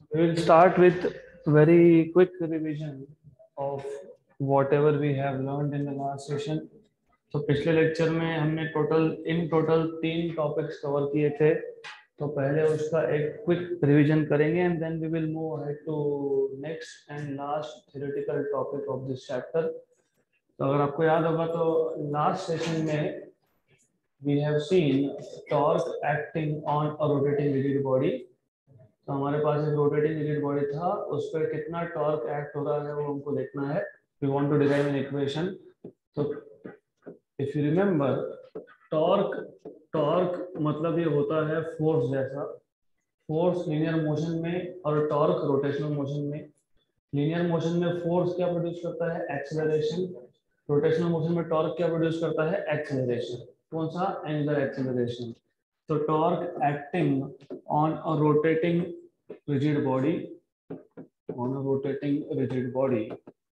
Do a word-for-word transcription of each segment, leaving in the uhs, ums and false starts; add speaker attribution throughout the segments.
Speaker 1: We will start with very quick revision of whatever we have learned in the last session. तो पिछले lecture में हमने total in total तीन topics cover किए थे. तो पहले उसका एक क्विक रिवीजन करेंगे and then we will move ahead to next and last theoretical topic of this chapter. तो अगर आपको याद होगा तो लास्ट सेशन में we have seen torque acting on a rotating rigid body. तो हमारे पास एक रोटेटिंग रिजिड बॉडी था, उस पर कितना टॉर्क एक्ट हो रहा है वो हमको देखना है. We want to derive an equation. तो if you remember, torque torque मतलब ये होता है फोर्स जैसा. फोर्स लीनियर मोशन में और टॉर्क रोटेशनल मोशन में. लीनियर मोशन में फोर्स क्या प्रोड्यूस करता है? एक्सेलरेशन. रोटेशनल मोशन में टॉर्क क्या प्रोड्यूस करता है? एक्सेलरेशन. कौन सा? Angular acceleration. तो torque acting on a rotating rigid body on a rotating rigid body,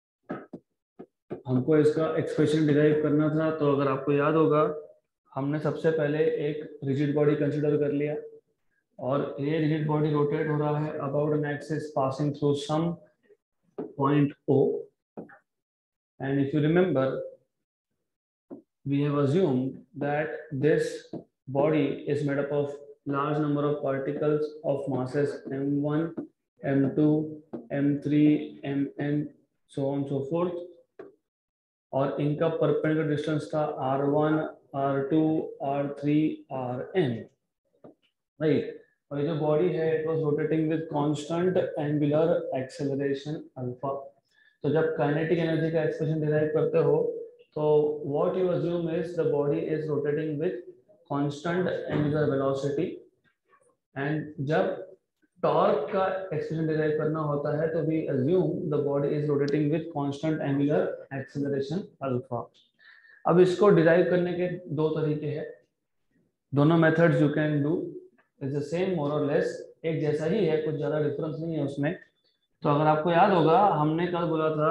Speaker 1: हमको इसका एक्सप्रेशन डिराइव करना था. तो अगर आपको याद होगा, हमने सबसे पहले एक रिजिड बॉडी कंसीडर कर लिया और ये रिजिड बॉडी रोटेट हो रहा है about an axis passing through some point O. And if you remember, we have assumed that this body is made up of large number of particles of masses m one, m two, m three, mn, so on so forth. और इनका perpendicular distance था r one, r two, r three, rn, right. और ये जो body है it was rotating with constant angular acceleration alpha. तो जब kinetic energy का एक्सप्रेशन डिराइव करते हो तो what you assume is the body is rotating with constant angular velocity. and जब टॉर्क का एक्सप्रेशन डिराइव करना होता है तो we assume the body is rotating with constant angular acceleration alpha. अब इसको डिराइव करने के दो तरीके हैं. दोनों methods you can do is the same more or less, एक जैसा ही है, कुछ ज्यादा डिफरेंस नहीं है उसमें. तो अगर आपको याद होगा, हमने कल बोला था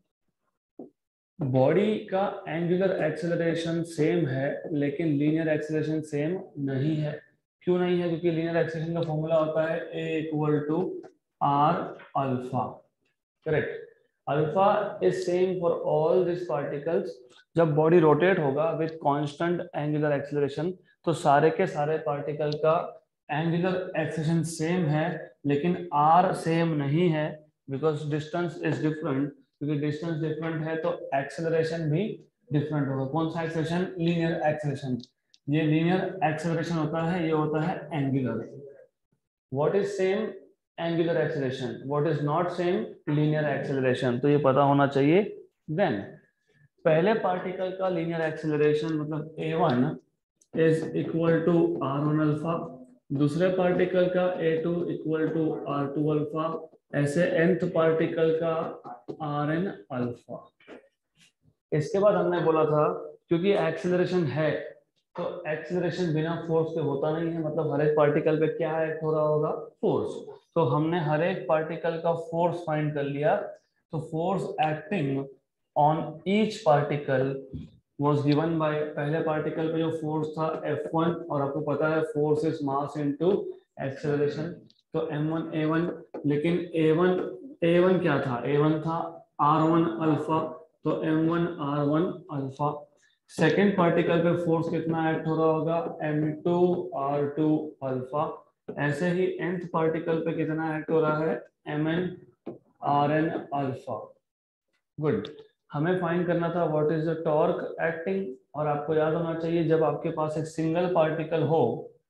Speaker 1: बॉडी का एंगुलर एक्सेलरेशन सेम है लेकिन लीनियर एक्सेलरेशन सेम नहीं है. क्यों नहीं है? क्योंकि लीनियर एक्सेलरेशन का फॉर्मूला होता है a equal to R alpha. Correct. Alpha is same for all this particles. जब बॉडी रोटेट होगा विद कांस्टेंट एंगुलर एक्सेलरेशन तो सारे के सारे पार्टिकल का एंगुलर एक्सेलरेशन सेम है लेकिन आर सेम नहीं है बिकॉज डिस्टेंस इज डिफरेंट. क्योंकि डिस्टेंस डिफरेंट है तो एक्सेलरेशन भी डिफरेंट होगा. कौन सा एक्सेलरेशन? Linear acceleration. ये लीनियर एक्सेलरेशन होता है, ये होता है angular. What is same? Angular acceleration. What is not same? Linear acceleration. तो ये पता होना चाहिए. देन पहले पार्टिकल का लीनियर एक्सेलरेशन मतलब a one is equal to R one alpha. दूसरे पार्टिकल का a two equal to R two alpha. ऐसे nth पार्टिकल का आर एन अल्फा. इसके बाद हमने बोला था क्योंकि एक्सेलरेशन है तो एक्सेलरेशन बिना फोर्स के होता नहीं है. मतलब हर एक पार्टिकल पे क्या एक्ट हो रहा होगा? फोर्स. तो हमने हर एक पार्टिकल का फोर्स फाइंड कर लिया. तो force acting on each particle was given by, पहले पार्टिकल पे जो फोर्स था एफ वन, और आपको पता है force is mass into acceleration. तो एम वन ए वन, लेकिन ए वन ए वन क्या था? ए वन था आर वन अल्फा. तो m one R one alpha. Second particle पे फोर्स कितना एक्ट हो रहा होगा? M two R two alpha. ऐसे ही nth पार्टिकल पे कितना एक्ट हो रहा है? M n R n alpha. Good. हमें फाइंड करना था what is the torque acting. और आपको याद होना चाहिए, जब आपके पास एक सिंगल पार्टिकल हो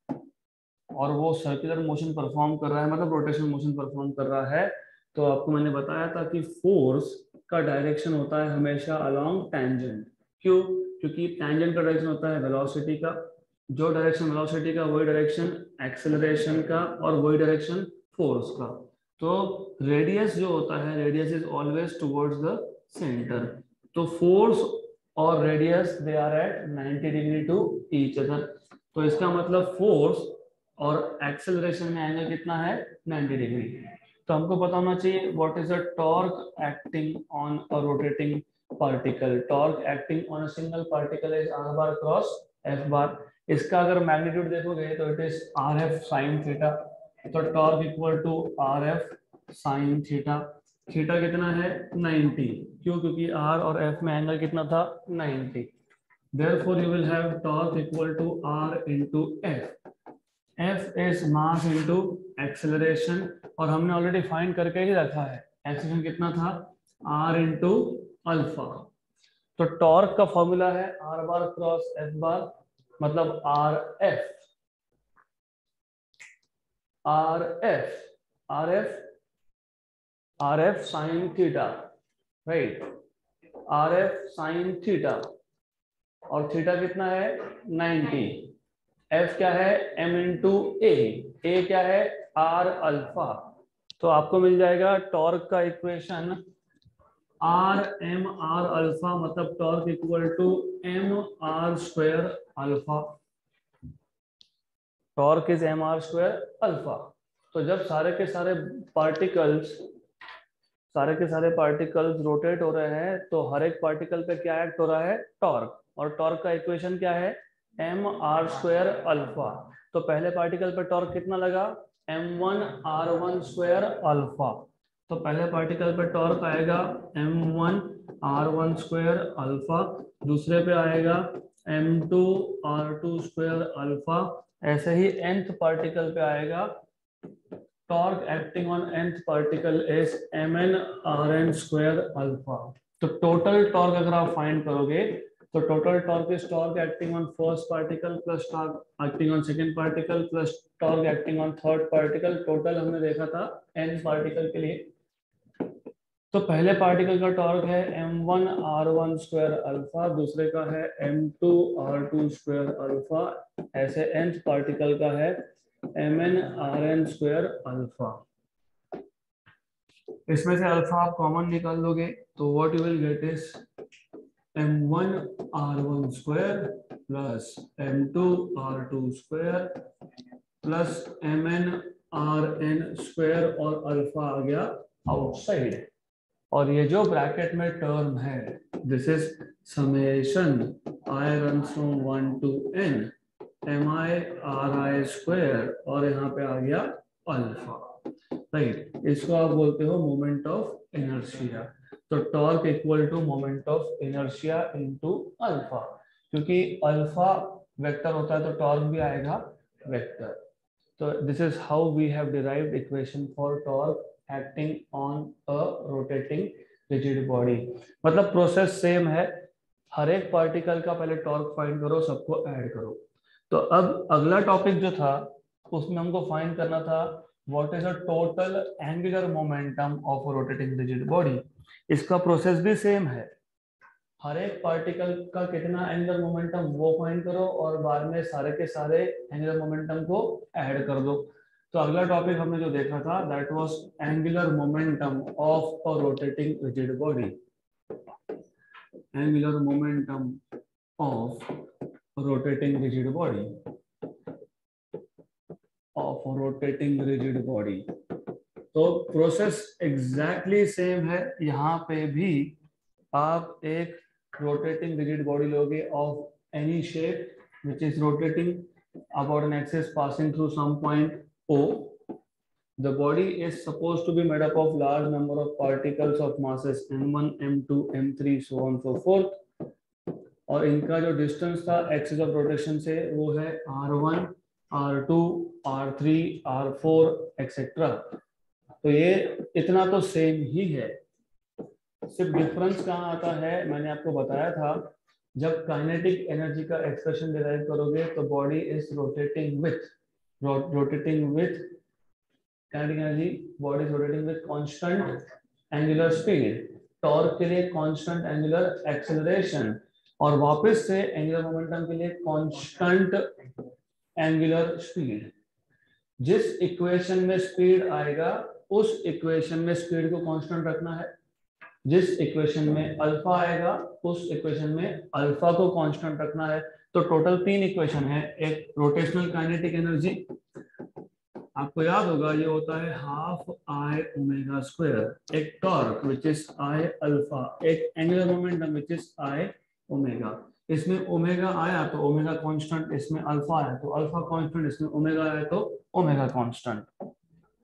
Speaker 1: और वो सर्कुलर मोशन परफॉर्म कर रहा है, मतलब रोटेशनल मोशन परफॉर्म कर रहा है, तो आपको मैंने बताया था कि फोर्स का डायरेक्शन होता है हमेशा अलोंग टैंजेंट. क्यों? क्योंकि टैंजेंट का डायरेक्शन होता है वेलोसिटी का. जो डायरेक्शन वेलोसिटी का वही डायरेक्शन एक्सेलरेशन का और वही डायरेक्शन फोर्स का. तो रेडियस जो होता है, radius is always towards the centre. तो फोर्स और radius they are at ninety degree to each other. तो इसका मतलब फोर्स और एक्सेलरेशन में एंगल कितना है? Ninety degree. तो हमको पता होना चाहिए what is the torque acting on a rotating particle. Torque acting on a single particle is are bar cross F bar. इसका अगर मैग्नीट्यूड देखोगे तो it is R F sine theta. तो torque equal to R F sine theta. Theta कितना है ninety, क्यों? क्योंकि are और एफ में एंगल कितना था ninety. Therefore you will have torque equal to R into F. F is mass into acceleration, और हमने ऑलरेडी फाइंड करके ही रखा है। एक्सेलरेशन कितना था R into अल्फा। तो टॉर्क का फॉर्मूला है R bar cross F bar, मतलब R F R F R F R F sin theta, right? R F sin theta, और थीटा कितना है नाइंटी। F क्या है m इंटू ए, ए क्या है R अल्फा। तो आपको मिल जाएगा टॉर्क का equation R m R alpha, मतलब torque equal to m R square alpha. Torque is m R square alpha. तो जब सारे के सारे पार्टिकल्स सारे के सारे पार्टिकल्स रोटेट हो रहे हैं तो हर एक पार्टिकल पे क्या एक्ट हो रहा है टॉर्क, और टॉर्क का इक्वेशन क्या है m R स्क्वायर अल्फा। तो पहले पार्टिकल पे टॉर्क कितना लगा m one R one square alpha. तो पहले पार्टिकल पे टॉर्क आएगा m one R one square alpha, दूसरे पे आएगा m two R two square alpha. ऐसे ही nth पार्टिकल पे आएगा torque acting on nth particle is mn Rn square alpha. तो टोटल टॉर्क अगर आप फाइंड करोगे तो total torque is torque acting on first particle plus torque acting on second particle plus torque acting on third particle. Total हमने देखा था n particle के लिए। तो पहले पार्टिकल का टॉर्क है m one R one square alpha, दूसरे का है m two R two square alpha. ऐसे nth पार्टिकल का है mn Rn स्क्वायर अल्फा। इसमें से अल्फा आप कॉमन निकाल लोगे तो what you will get is m one R one square plus m two R two square plus mn Rn square, और अल्फा आ गया आउटसाइड। और ये जो ब्रैकेट में टर्म है this is summation i runs from one to n mi ri square, और यहाँ पे आ गया अल्फा, राइट? इसको आप बोलते हो मोमेंट ऑफ इनर्शिया। तो torque equal to moment of inertia into alpha, क्योंकि अल्फा वेक्टर होता है तो टॉर्क भी आएगा वेक्टर। तो this is how we have derived equation for torque acting on a rotating rigid body. मतलब प्रोसेस सेम है, हर एक पार्टिकल का पहले टॉर्क फाइंड करो, सबको ऐड करो। तो अब अगला टॉपिक जो था उसमें हमको फाइंड करना था what is a total angular momentum of a rotating rigid body. इसका प्रोसेस भी सेम है, हर एक पार्टिकल का कितना एंगुलर मोमेंटम वो फाइंड करो और बाद में सारे के सारे एंगुलर मोमेंटम को ऐड कर दो। तो अगला टॉपिक हमने जो देखा था that was angular momentum of a rotating rigid body. Angular momentum of rotating rigid body of rotating rigid body. तो प्रोसेस एग्जैक्टली सेम है, यहाँ पे भी आप एक रोटेटिंग रिजिड बॉडी लोगे of any shape which is rotating about an axis passing through some point O. The body is supposed to be made up of large number of particles of masses m one, m two, m three, so on so forth. और इनका जो distance था axis of rotation से वो है r one, r two, r three, r four etcetera. तो ये इतना तो सेम ही है, सिर्फ डिफरेंस कहाँ आता है मैंने आपको बताया था। जब काइनेटिक एनर्जी का एक्सप्रेशन डिराइव करोगे तो body is rotating with rotating with kinetic energy, body is rotating with constant angular speed. Torque के लिए कांस्टेंट एंगुलर एक्सेलरेशन, और वापस से एंगुलर मोमेंटम के लिए कांस्टेंट एंगुलर स्पीड। जिस इक्वेशन में स्पीड आएगा उस इक्वेशन में स्पीड को कांस्टेंट रखना है, जिस इक्वेशन में अल्फा आएगा उस इक्वेशन में अल्फा को कांस्टेंट रखना है। तो टोटल तीन इक्वेशन है, एक रोटेशनल काइनेटिक एनर्जी, आपको याद होगा ये होता है हाफ आई ओमेगा स्क्वायर, एक torque which is I alpha, एक angular momentum which is I omega. इसमें ओमेगा आया तो ओमेगा कांस्टेंट, इसमें अल्फा आया तो अल्फा कांस्टेंट, इसमें ओमेगा आया तो ओमेगा कांस्टेंट।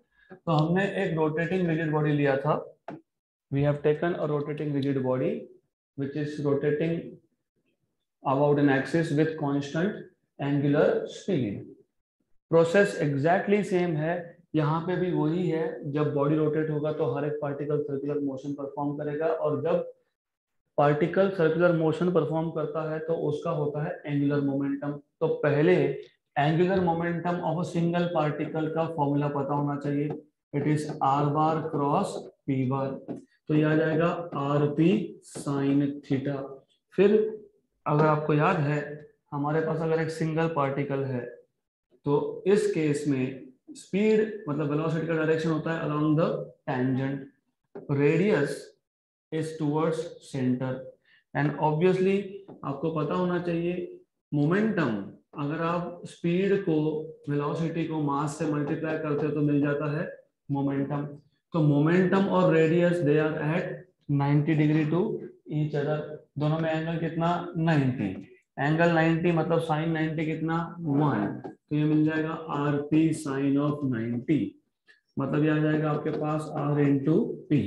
Speaker 1: तो हमने एक रोटेटिंग रिजिड बॉडी लिया था, we have taken a rotating rigid body which is rotating about an axis with constant angular speed. Process exactly same है, यहाँ पे भी वही है, जब बॉडी रोटेट होगा तो हर एक पार्टिकल सर्कुलर मोशन परफॉर्म करेगा, और जब पार्टिकल सर्कुलर मोशन परफॉर्म करता है तो उसका होता है एंगुलर मोमेंटम। तो पहले angular momentum of a single particle का फॉर्मूला पता होना चाहिए, it is are bar cross p bar. तो ये आ जाएगा आर पी साइन थीटा। फिर अगर आपको याद है, हमारे पास अगर एक सिंगल पार्टिकल है तो इस केस में स्पीड मतलब वेलोसिटी का डायरेक्शन होता है along the tangent, radius is towards centre, and obviously आपको पता होना चाहिए मोमेंटम, अगर आप स्पीड को वेलोसिटी को मास से मल्टीप्लाई करते हो तो मिल जाता है मोमेंटम। तो मोमेंटम और radius they are at ninety degree to each other, दोनों में एंगल कितना नाइंटी, एंगल नाइंटी मतलब साइन नाइंटी कितना वन, तो ये मिल जाएगा R p sine of ninety, मतलब ये आ जाएगा आपके पास आर इंटू पी।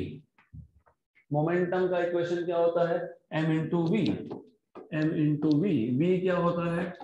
Speaker 1: मोमेंटम का इक्वेशन क्या होता है, m into v, m into v, v क्या होता है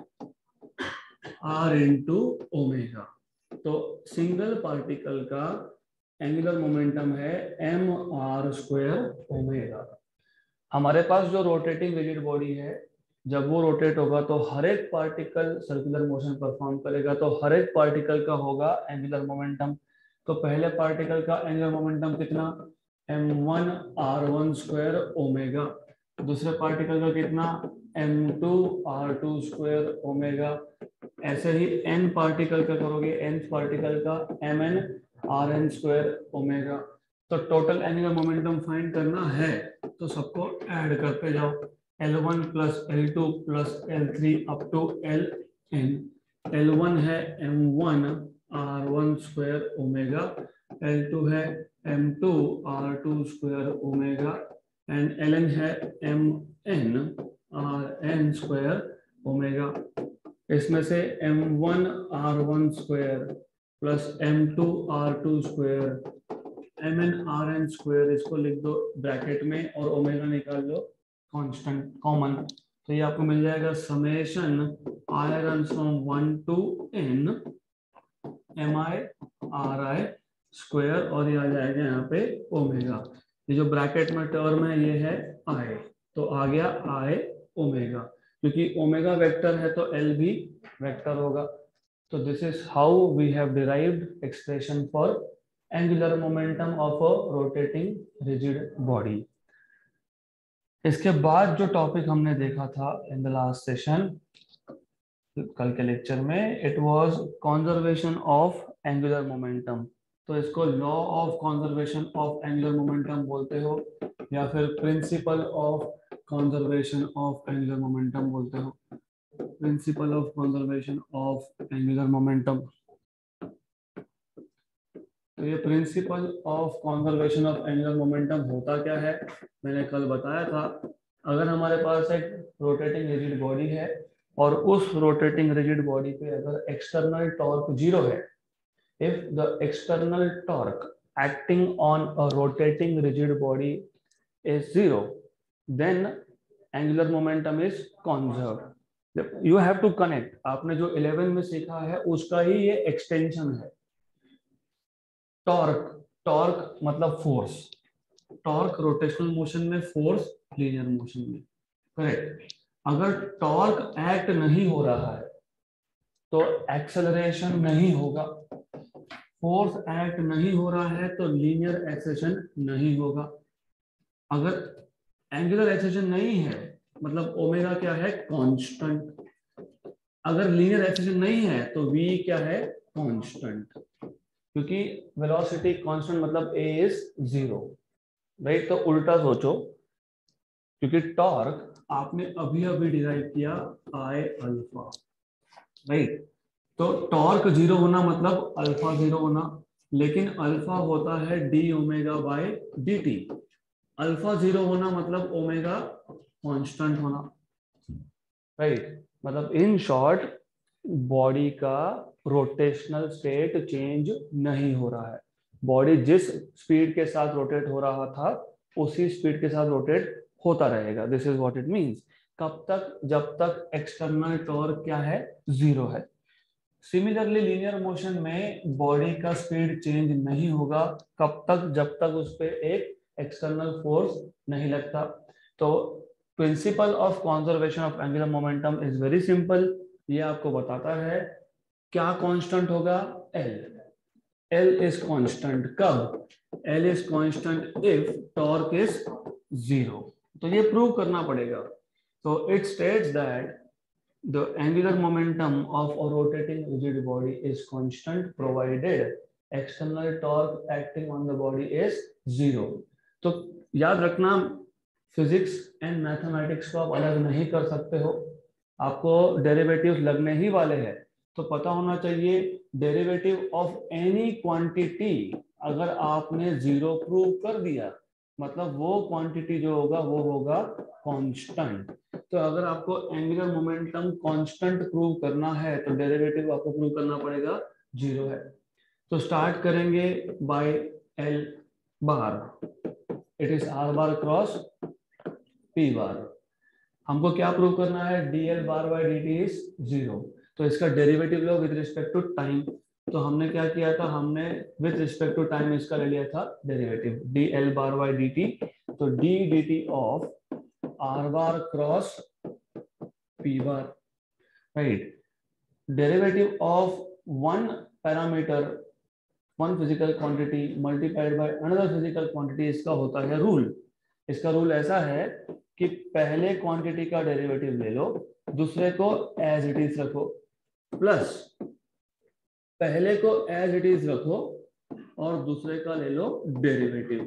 Speaker 1: r इंटू ओमेगा। तो सिंगल पार्टिकल का एंगुलर मोमेंटम है एम आर स्क्वायर ओमेगा। हमारे पास जो रोटेटिंग रिजिड बॉडी है, जब वो रोटेट होगा तो हर एक पार्टिकल सर्कुलर मोशन परफॉर्म करेगा, तो हर एक पार्टिकल का होगा एंगुलर मोमेंटम। तो पहले पार्टिकल का एंगुलर मोमेंटम कितना m one R one square omega, दूसरे पार्टिकल का कितना m two R two square omega, ऐसे ही एन पार्टिकल का करोगे एन पार्टिकल का m n R n square omega. तो टोटल एंगुलर मोमेंटम फाइंड करना है तो सबको ऐड करते जाओ, L one plus L two plus L three up to L n. L one है m one R one square omega, L two है m two R two square omega, and L n है m n R n square omega. इसमें से m one R one square plus m two R two square m n R n square, इसको लिख दो bracket में और omega निकाल लो constant common, तो ये आपको मिल जाएगा summation i run from one to n m i R i square, और ये आ जाएगा यहाँ पे ओमेगा। ये जो ब्रैकेट में टर्म है ये है आई, तो आ गया आई ओमेगा, क्योंकि ओमेगा वेक्टर है तो एल भी वेक्टर होगा। तो this is how we have derived expression for angular momentum of a rotating rigid body. इसके बाद जो टॉपिक हमने देखा था इन द लास्ट सेशन कल के लेक्चर में, it was conservation of angular momentum. तो इसको law of conservation of angular momentum बोलते हो या फिर principle of conservation of angular momentum बोलते हो, principle of conservation of angular momentum. तो ये principle of conservation of angular momentum होता क्या है, मैंने कल बताया था। अगर हमारे पास एक रोटेटिंग रिजिड बॉडी है और उस रोटेटिंग रिजिड बॉडी पे अगर एक्सटर्नल टॉर्क जीरो है, if the external torque acting on a rotating rigid body is zero, then angular momentum is conserved. You have to connect, आपने जो इलेवन में सीखा है उसका ही ये एक्सटेंशन है। टॉर्क, टॉर्क मतलब फोर्स, टॉर्क रोटेशनल मोशन में, फोर्स लीनियर मोशन में, करेक्ट। अगर टॉर्क एक्ट नहीं हो रहा है तो एक्सेलरेशन नहीं होगा, फोर्स एक्ट नहीं हो रहा है तो लीनियर एक्सेलरेशन नहीं होगा। अगर एंगुलर एक्सेलरेशन नहीं है मतलब ओमेगा क्या है कांस्टेंट, अगर लीनियर एक्सेलरेशन नहीं है तो v क्या है कांस्टेंट, क्योंकि वेलोसिटी कांस्टेंट मतलब a इज जीरो, राइट। तो उल्टा सोचो, क्योंकि टॉर्क आपने अभी अभी डिराइव किया आई अल्फा, राइट। तो टॉर्क जीरो होना मतलब अल्फा जीरो होना, लेकिन अल्फा होता है d omega by d t. Alpha zero होना मतलब ओमेगा कांस्टेंट होना, राइट। मतलब इन शॉर्ट बॉडी का रोटेशनल स्टेट चेंज नहीं हो रहा है। बॉडी जिस स्पीड के साथ रोटेट हो रहा था उसी स्पीड के साथ रोटेट होता रहेगा। This is what it means. कब तक? जब तक एक्सटर्नल टॉर्क क्या है? जीरो है। सिमिलरली लीनियर मोशन में बॉडी का स्पीड चेंज नहीं होगा। कब तक? जब तक उस पर एक एक्सटर्नल फोर्स नहीं लगता। तो principle of conservation of angular momentum is very simple. ये आपको बताता है क्या कांस्टेंट होगा? एल। एल इज कांस्टेंट कब? L is constant if torque is zero. तो ये प्रूव करना पड़ेगा। तो it states that the angular momentum of a rotating rigid body is constant provided external torque acting on the body is zero। तो याद रखना, physics and mathematics को आप अलग नहीं कर सकते हो, आपको डेरिवेटिव्स लगने ही वाले हैं। तो पता होना चाहिए डेरिवेटिव ऑफ एनी क्वांटिटी अगर आपने जीरो प्रूव कर दिया मतलब वो क्वांटिटी जो होगा वो होगा कांस्टेंट। तो अगर आपको एंगुलर मोमेंटम कांस्टेंट प्रूव करना है तो डेरिवेटिव आपको प्रूव करना पड़ेगा जीरो है। तो स्टार्ट करेंगे by L bar, it is are bar cross p bar. हमको क्या प्रूव करना है? D L bar by d t is zero. तो इसका डेरिवेटिव लो विद रिस्पेक्ट टू टाइम। तो हमने क्या किया था? हमने विद रिस्पेक्ट टू टाइम इसका ले लिया था derivative d L bar by d t. तो d d t of r bar cross p bar, right. Derivative of one parameter, one physical quantity multiplied by another physical quantity, इसका होता है rule. इसका rule ऐसा है कि पहले quantity का डेरिवेटिव ले लो, दूसरे को एज इट इज रखो, प्लस पहले को एज इट इज रखो और दूसरे का ले लो derivative,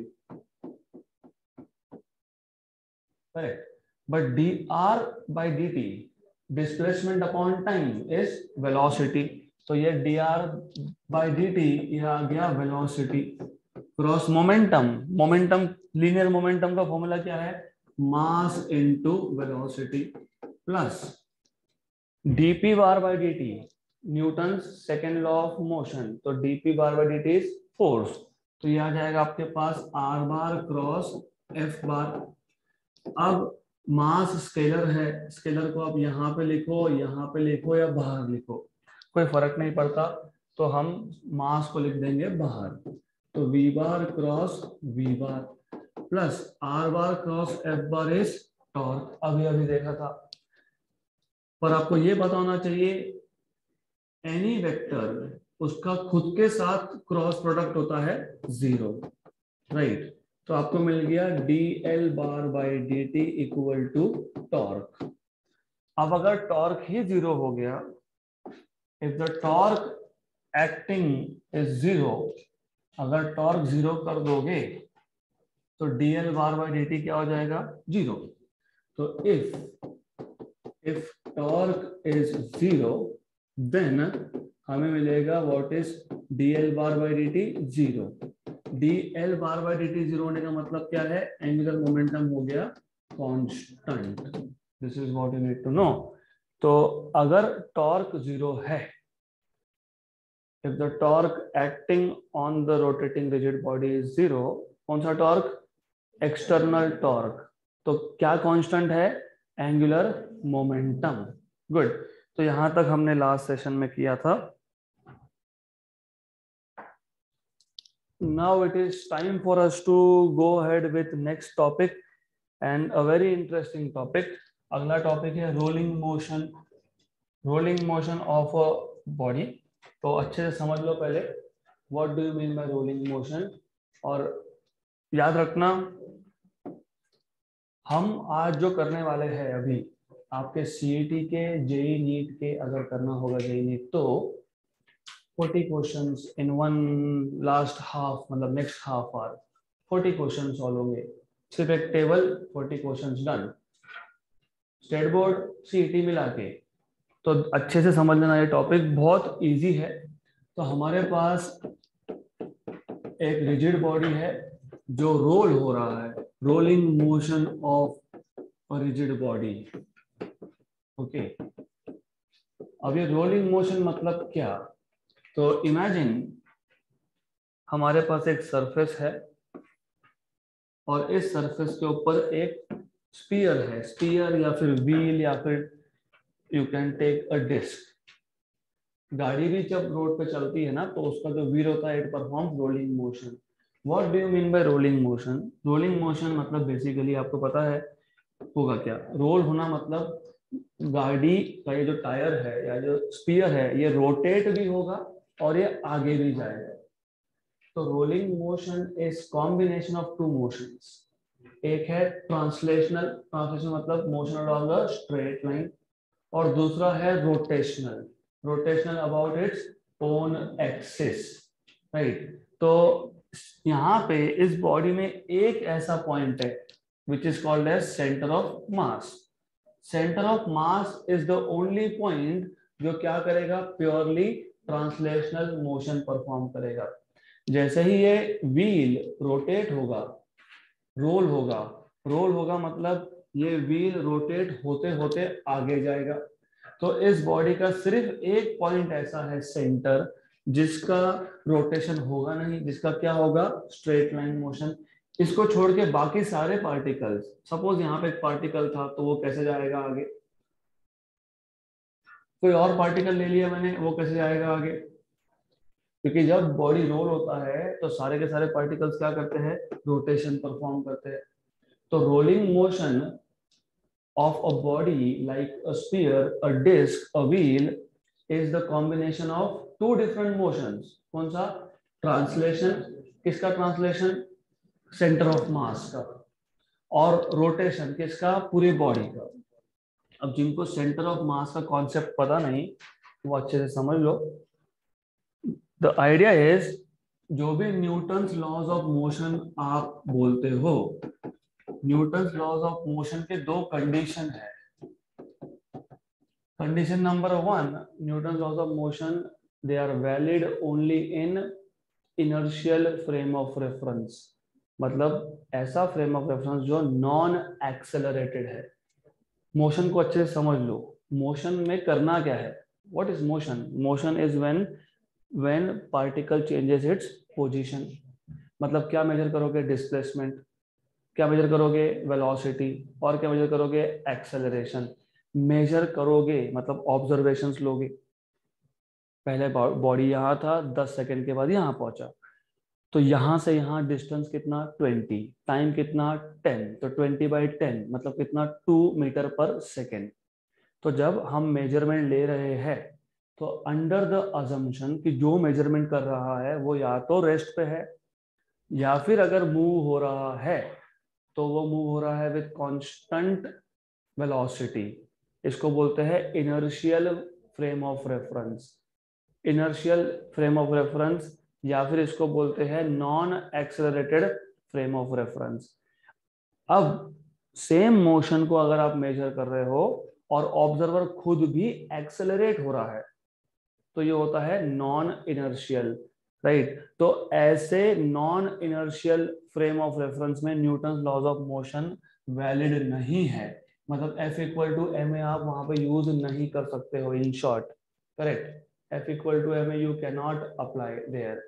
Speaker 1: correct. But d r by d t displacement upon time is velocity. तो ये d r by d t यह आ गया velocity cross momentum. Momentum, linear momentum का फॉर्मूला क्या है? Mass into velocity plus dp bar by dt, Newton second law of motion. तो dp bar by dt is force. तो ये आ जाएगा आपके पास r bar cross f bar. अब मास स्केलर है, स्केलर को आप यहाँ पे लिखो, यहाँ पे लिखो या बाहर लिखो, कोई फर्क नहीं पड़ता। तो हम मास को लिख देंगे बाहर। तो v bar cross v bar plus r bar cross f bar is torque. अभी अभी देखा था। पर आपको ये पता होना चाहिए एनी वेक्टर उसका खुद के साथ क्रॉस प्रोडक्ट होता है जीरो, राइट। तो आपको मिल गया d L bar by d t equal to torque. अब अगर टॉर्क ही जीरो हो गया, if the torque acting is zero, अगर टॉर्क जीरो कर दोगे तो d L bar by d t क्या हो जाएगा? जीरो। तो if if torque is zero then हमें मिलेगा what is dl bar by dt zero. dl bar by dt zero होने का मतलब क्या है? एंगुलर मोमेंटम हो गया constant. This is what you need to know. तो अगर टॉर्क जीरो है, if the torque acting on the rotating rigid body is zero, कौन सा टॉर्क? External torque. तो क्या कांस्टेंट है? Angular momentum. गुड। तो यहां तक हमने लास्ट सेशन में किया था। Now it is time for us to go ahead with next topic and a very interesting topic. अगला टॉपिक है rolling motion. Rolling motion of a body. तो अच्छे से समझ लो पहले what do you mean by rolling motion. और याद रखना हम आज जो करने वाले हैं अभी आपके सीईटी के, जेई नीट के अगर करना होगा जेई नीट, तो forty questions in one last half, मतलब next half hour forty questions solve होंगे। सिर्फ एक table, forty questions done. State board CET मिला के। तो अच्छे से समझ लेना, ये टॉपिक बहुत इजी है। तो हमारे पास एक रिजिड बॉडी है जो रोल हो रहा है, rolling motion of a rigid body. Okay, अब ये रोलिंग मोशन मतलब क्या? तो इमेजिन हमारे पास एक सरफेस है और इस सरफेस के ऊपर एक स्पीयर है, स्पीयर या फिर व्हील या फिर you can take a disc. गाड़ी भी जब रोड पे चलती है ना तो उसका जो व्हील होता है it performs rolling motion. What do you mean by rolling motion? Rolling motion मतलब बेसिकली आपको पता है होगा क्या? रोल होना मतलब गाड़ी का ये जो टायर है या जो स्पीयर है ये रोटेट भी होगा और ये आगे भी जाएगा। तो rolling motion is combination of two motions. एक है ट्रांसलेशनल, ट्रांसलेशनल मतलब motion along the straight line, और दूसरा है rotational, rotational about its own axis, right. तो यहाँ पे इस बॉडी में एक ऐसा पॉइंट है which is called as center of mass. Center of mass is the only point जो क्या करेगा, प्योरली ट्रांसलेशनल मोशन परफॉर्म करेगा। जैसे ही ये व्हील रोटेट होगा, रोल होगा, रोल होगा मतलब ये व्हील रोटेट होते होते आगे जाएगा। तो इस बॉडी का सिर्फ एक पॉइंट ऐसा है सेंटर जिसका रोटेशन होगा नहीं, जिसका क्या होगा, स्ट्रेट लाइन मोशन। इसको छोड़ के बाकी सारे पार्टिकल्स, सपोज यहाँ पे एक पार्टिकल था तो वो कैसे जाएगा आगे, कोई और पार्टिकल ले लिया मैंने, वो कैसे जाएगा आगे? क्योंकि जब बॉडी रोल होता है तो सारे के सारे पार्टिकल्स क्या करते हैं, रोटेशन परफॉर्म करते हैं। तो rolling motion of a body like a sphere, a disc, a wheel is the combination of two different motions. कौन सा? ट्रांसलेशन, किसका ट्रांसलेशन? सेंटर ऑफ मास का। और रोटेशन किसका? पूरी बॉडी का। अब जिनको सेंटर ऑफ मास का कॉन्सेप्ट पता नहीं वो अच्छे से समझ लो। द आइडिया इज, जो भी न्यूटन्स लॉज ऑफ मोशन आप बोलते हो, न्यूटन्स लॉज ऑफ मोशन के दो कंडीशन है। Condition number one, Newton's laws of motion they are valid only in inertial frame of reference, मतलब ऐसा फ्रेम ऑफ रेफरेंस जो नॉन एक्सेलरेटेड है। मोशन को अच्छे से समझ लो, मोशन में करना क्या है, what is motion? Motion is when when particle changes its position. मतलब क्या मेजर करोगे? डिस्प्लेसमेंट। क्या मेजर करोगे? वेलोसिटी। और क्या मेजर करोगे? एक्सेलरेशन। मेजर करोगे मतलब ऑब्जर्वेशंस लोगे। पहले बॉडी यहाँ था, दस सेकंड के बाद यहाँ पहुंचा, तो यहां से यहाँ डिस्टेंस कितना? ट्वेंटी। टाइम कितना? टेन। तो ट्वेंटी बाई टेन मतलब कितना? Two metre per second. तो जब हम मेजरमेंट ले रहे हैं तो अंडर द अजम्पशन कि जो मेजरमेंट कर रहा है वो या तो रेस्ट पे है, या फिर अगर मूव हो रहा है तो वो मूव हो रहा है विद कांस्टेंट वेलोसिटी। इसको बोलते हैं inertial frame of reference. Inertial frame of reference या फिर इसको बोलते हैं non accelerated frame of reference. अब सेम मोशन को अगर आप मेजर कर रहे हो और ऑब्जर्वर खुद भी एक्सेलरेट हो रहा है तो ये होता है नॉन इनर्शियल, राइट। तो ऐसे non inertial frame of reference में Newton's laws of motion valid नहीं है, मतलब F equal to m a आप वहां पे यूज नहीं कर सकते हो, in short, correct. F equal to m a you can not apply there.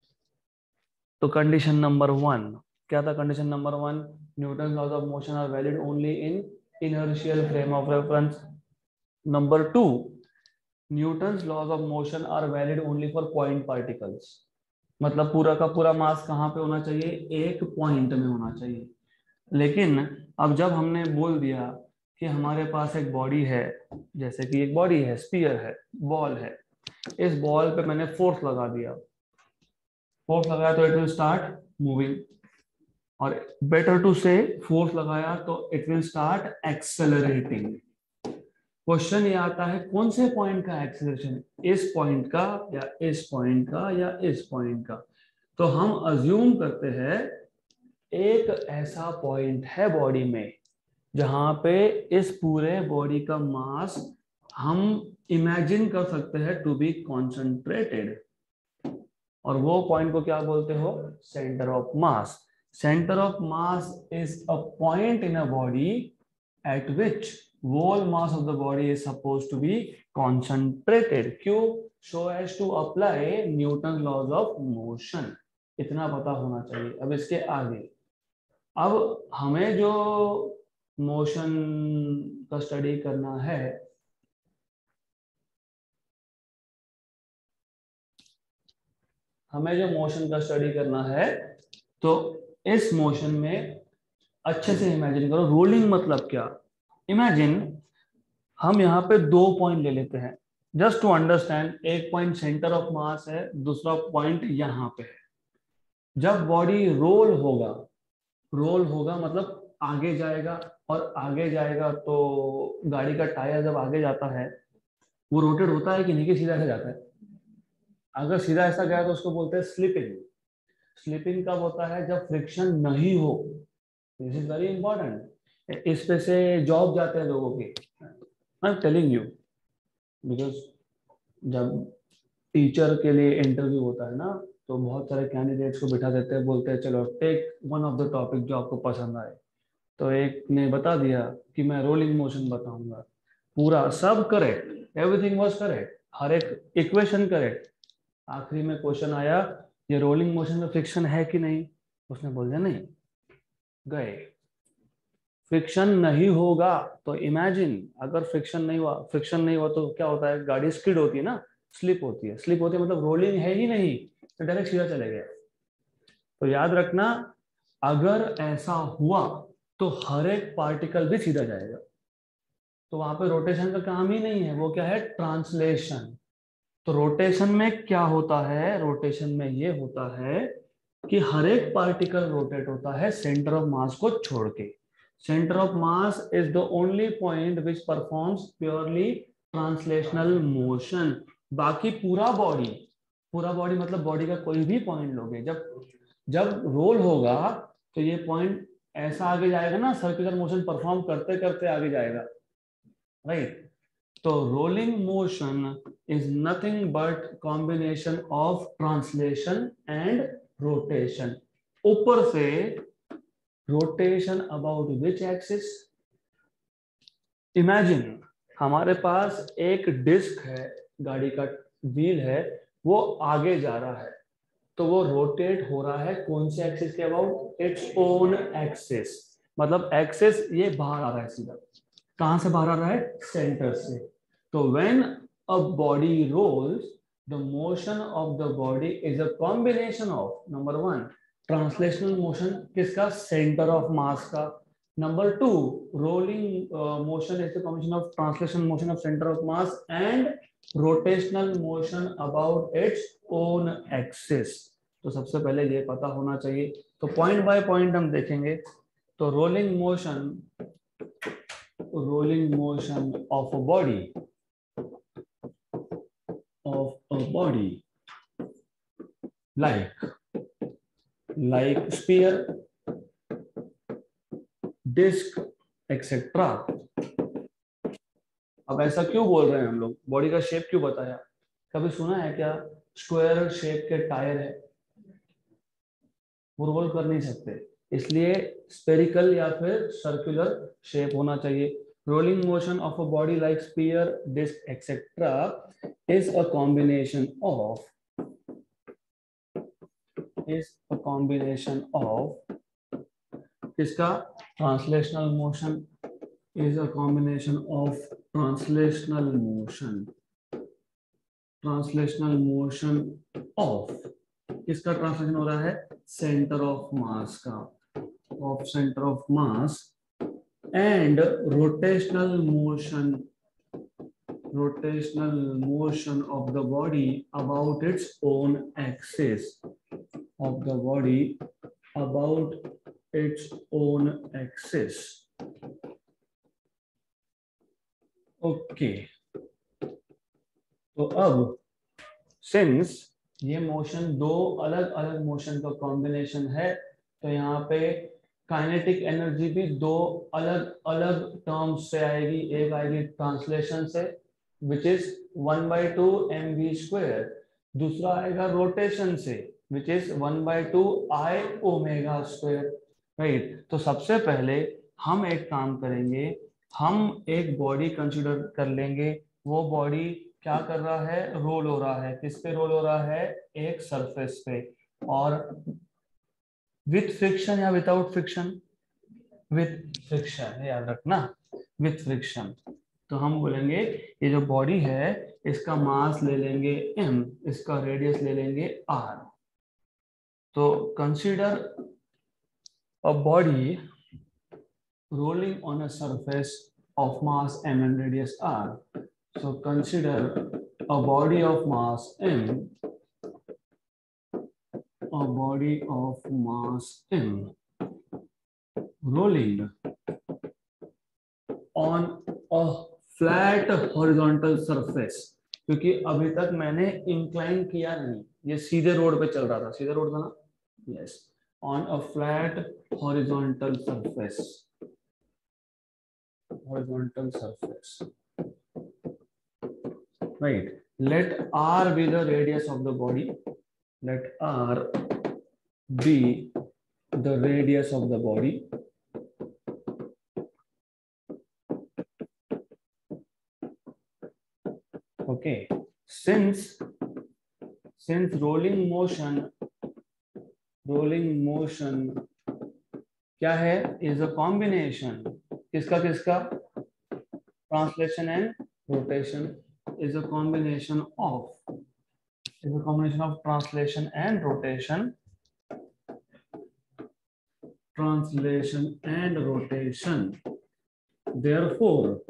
Speaker 1: तो कंडीशन नंबर वन क्या था? Condition number one, Newton's laws of motion are valid only in inertial frame of reference. Number two, Newton's laws of motion are valid only for point particles. मतलब पूरा का पूरा मास कहाँ पे होना चाहिए? एक पॉइंट में होना चाहिए। लेकिन अब जब हमने बोल दिया कि हमारे पास एक बॉडी है, जैसे कि एक बॉडी है, स्पीयर है, बॉल है, इस बॉल पे मैंने फोर्स लगा दिया, फोर्स लगाया तो इट विल स्टार्ट मूविंग, और बेटर टू से फोर्स लगाया तो it will start accelerating. Question ये आता है कौन से पॉइंट का एक्सेलरेशन, इस पॉइंट का या इस पॉइंट का या इस पॉइंट का? तो हम अज्यूम करते हैं एक ऐसा पॉइंट है बॉडी में जहां पे इस पूरे बॉडी का मास हम इमेजिन कर सकते हैं टू बी कॉन्सेंट्रेटेड, और वो पॉइंट को क्या बोलते हो? Centre of mass. Centre of mass is a point in a body at which whole mass of the body is supposed to be concentrated. क्यों? So as to apply Newton's laws of motion. इतना पता होना चाहिए। अब इसके आगे, अब हमें जो मोशन का स्टडी करना है, हमें जो मोशन का स्टडी करना है, तो इस मोशन में अच्छे से इमेजिन करो। रोलिंग मतलब क्या? इमेजिन हम यहाँ पे दो पॉइंट ले लेते हैं जस्ट टू अंडरस्टैंड। एक पॉइंट सेंटर ऑफ मास है, दूसरा पॉइंट यहाँ पे है। जब बॉडी रोल होगा, रोल होगा मतलब आगे जाएगा, और आगे जाएगा तो गाड़ी का टायर जब आगे जाता है वो रोटेट होता है कि नहीं, कि सीधा ऐसे जाता है? अगर सीधा ऐसा गया तो उसको बोलते हैं स्लिपिंग। स्लिपिंग कब होता है? जब फ्रिक्शन नहीं हो। This is very important. इस पे से जॉब जाते हैं लोगों के, I am telling you, because जब टीचर के लिए इंटरव्यू होता है ना, तो बहुत सारे कैंडिडेट्स को बिठा देते हैं, बोलते हैं चलो take one of the topic जो आपको पसंद आए। तो एक ने बता दिया कि मैं रोलिंग मोशन बताऊंगा, पूरा सब करेक्ट, एवरीथिंग वाज करेक्ट, हर एक इक्वेशन करेक्ट। आखिरी में क्वेश्चन आया, ये रोलिंग मोशन में फ्रिक्शन है कि नहीं? उसने बोल दिया नहीं, गए। फ्रिक्शन नहीं होगा तो इमेजिन, अगर फ्रिक्शन नहीं हुआ, फ्रिक्शन नहीं हुआ तो क्या होता है? गाड़ी स्किड होती है ना, स्लिप होती है। स्लिप होती है मतलब रोलिंग है ही नहीं, तो डायरेक्ट सीधा चले गए। तो याद रखना, अगर ऐसा हुआ तो हर एक पार्टिकल भी सीधा जाएगा। तो वहां पे रोटेशन का काम ही नहीं है, वो क्या है? ट्रांसलेशन। तो रोटेशन में क्या होता है? रोटेशन में ये होता है कि हर एक पार्टिकल रोटेट होता है सेंटर ऑफ मास को छोड़ के। Centre of mass is the only point which performs purely translational motion. बाकी पूरा बॉडी, पूरा बॉडी मतलब बॉडी का कोई भी पॉइंट लोगे, जब जब रोल होगा तो ये पॉइंट ऐसा आगे जाएगा ना, सर्कुलर मोशन परफॉर्म करते करते आगे जाएगा, राइट? तो rolling motion is nothing but combination of translation and rotation. ऊपर से rotation about which axis? Imagine हमारे पास एक डिस्क है, गाड़ी का व्हील है, वो आगे जा रहा है, तो वो रोटेट हो रहा है कौन से एक्सिस के अबाउट? Its own axis. मतलब एक्सिस ये बाहर आ रहा है सीधा। कहां से बाहर आ रहा है? सेंटर से। तो when a body rolls, the motion of the body is a combination of, number one, translational motion किसका? center of mass का। number two, rolling uh, motion is the combination of translation motion of center of mass and rotational motion about its own axis। तो सबसे पहले ये पता होना चाहिए। तो पॉइंट बाय पॉइंट हम देखेंगे। तो rolling motion, rolling motion of a body, of a body like like sphere, disc, etc. अब ऐसा क्यों बोल रहे हैं हम लोग? बॉडी का शेप क्यों बताया? कभी सुना है क्या स्क्वायर शेप के टायर है? वो रोल कर नहीं सकते, इसलिए स्पेरिकल या फिर सर्कुलर शेप होना चाहिए। Rolling motion of a body like sphere, disc etcetera is a combination of is a combination of किसका? translational motion, is a combination of translational motion, translational motion of किसका translation हो रहा है? Centre of mass का, of centre of mass, and rotational motion, rotational motion of the body about its own axis, of the body about its own axis. Okay. तो अब since ये motion दो अलग अलग मोशन का कॉम्बिनेशन है, तो यहाँ पे काइनेटिक एनर्जी भी दो अलग अलग टर्म्स से आएगी। एक आएगी ट्रांसलेशन से, which is one by two m v square, दूसरा आएगा रोटेशन से, which is one by two I omega square, right? तो सबसे पहले हम एक काम करेंगे, हम एक बॉडी कंसीडर कर लेंगे। वो बॉडी क्या कर रहा है? रोल हो रहा है। किस पे रोल हो रहा है? एक सरफेस पे। और विथ फ्रिक्शन या विदाउट फ्रिक्शन, विथ फ्रिक्शन, याद रखना, विथ फ्रिक्शन। तो हम बोलेंगे ये जो बॉडी है इसका मास ले लेंगे m, इसका रेडियस ले लेंगे r। तो consider a body rolling on a surface of mass m and radius r. So consider a body of mass m, a body of mass m rolling on a flat horizontal surface। क्योंकि अभी तक मैंने incline किया नहीं, ये सीधे road पे चल रहा था, सीधे रोड था ना, yes, on a flat horizontal surface, horizontal surface, right? Let r be the radius of the body, let r be the radius of the body, okay? Since since rolling motion rolling motion क्या है, is a combination किसका किसका, translation and rotation, is a combination of is a combination of translation and rotation, translation and rotation. Therefore,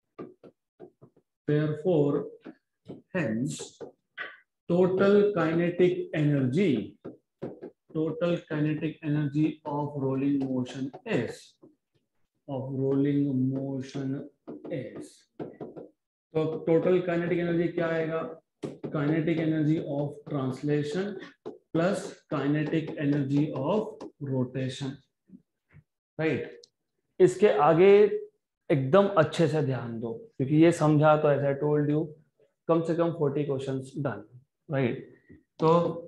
Speaker 1: therefore, hence, total kinetic energy, total kinetic energy of rolling motion is, of rolling motion is. तो total kinetic energy क्या आएगा, kinetic energy of translation plus kinetic energy of rotation, right. इसके आगे एकदम अच्छे से ध्यान दो क्योंकि ये समझा तो ऐसा टोल्ड यू कम से कम फोर्टी क्वेश्चंस डन, राइट। तो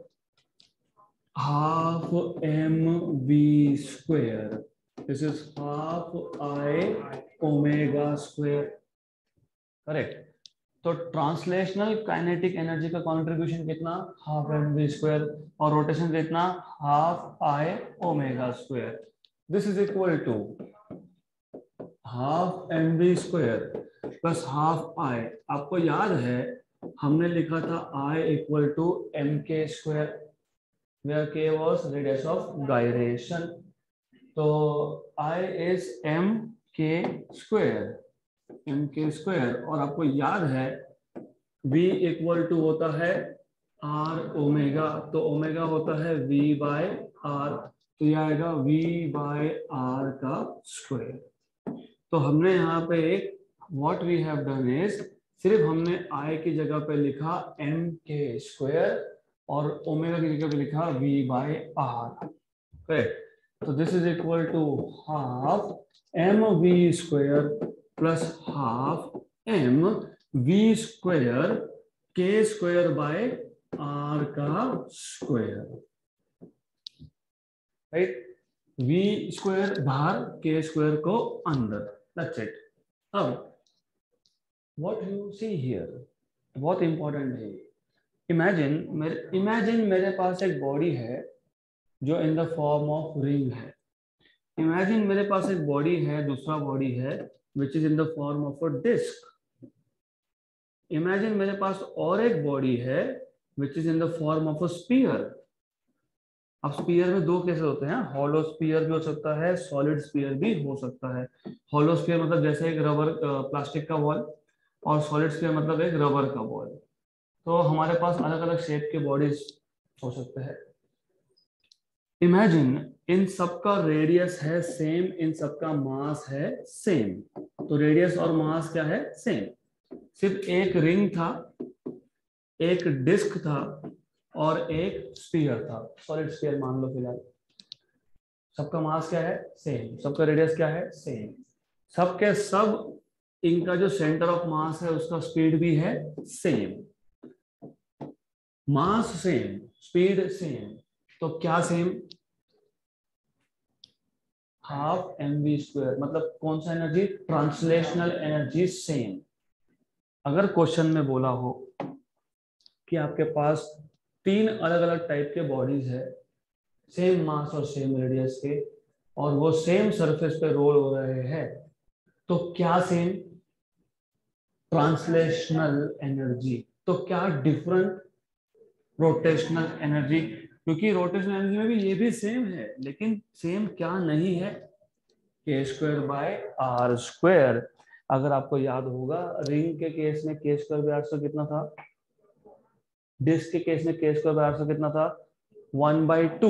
Speaker 1: half m v square, this is half I omega square, correct. तो ट्रांसलेशनल काइनेटिक एनर्जी का कंट्रीब्यूशन कितना, हाफ एम वी स्क्वायर, और रोटेशन कितना, half I omega square. This is equal to half m v square plus half I. आपको याद है हमने लिखा था I equal to m k square, where k was radius of gyration. तो I is m k square, m k square, और आपको याद है v इक्वल टू होता है r ओमेगा, तो ओमेगा होता है v बाय r, तो यह आएगा v बाय r का स्क्वायर। तो हमने यहाँ पे एक what we have done is, सिर्फ हमने i की जगह पे लिखा m के स्क्वायर और ओमेगा की जगह पे लिखा v बाय r, करेक्ट। तो this is equal to half m v square plus half m v square k square by r का स्क्वायर, राइट। वी स्क्वायर बाहर, के स्क्वायर को अंदर, दैट्स इट। अब व्हाट यू सी हियर बहुत important है। Imagine मेरे imagine मेरे पास एक बॉडी है जो in the form of ring है। इमेजिन मेरे पास एक बॉडी है, दूसरा बॉडी है which is in the form of a disc. Imagine मेरे पास और एक बॉडी है which is in the form of a sphere. अब स्पीयर में दो केसेस होते हैं, हॉलो स्पीयर भी हो सकता है, सॉलिड स्पीयर भी हो सकता है। हॉलो स्पीयर मतलब जैसे एक रबर प्लास्टिक का बॉल, और सॉलिड स्पीयर मतलब एक रबर का बॉल। तो हमारे पास अलग अलग शेप के बॉडीज हो सकते हैं। इमेजिन इन सबका रेडियस है सेम, इन सबका मास है सेम। तो रेडियस और मास क्या है, सेम। सिर्फ एक रिंग था, एक डिस्क था और एक स्फीयर था, सॉलिड स्फीयर मान लो फिलहाल। सबका मास क्या है, सेम। सबका रेडियस क्या है, सेम। सबके सब इनका जो सेंटर ऑफ मास है उसका स्पीड भी है same. Mass same, speed same, तो क्या same, half m v square. मतलब कौन सा एनर्जी, ट्रांसलेशनल एनर्जी सेम। अगर क्वेश्चन में बोला हो कि आपके पास तीन अलग अलग टाइप के बॉडीज है सेम मास और सेम रेडियस के, और वो सेम सरफेस पे रोल हो रहे हैं, तो क्या सेम? Translational energy. तो क्या डिफरेंट? Rotational energy. क्योंकि रोटेशनल एनर्जी में भी ये भी सेम है, लेकिन सेम क्या नहीं है? के स्क्वायर बाय आर स्क्वायर। अगर आपको याद होगा, रिंग के केस में के स्क्वायर बाय आर स्क्वायर कितना था? डिस्क के केस में के स्क्वायर बाय आर स्क्वायर कितना था? One by two.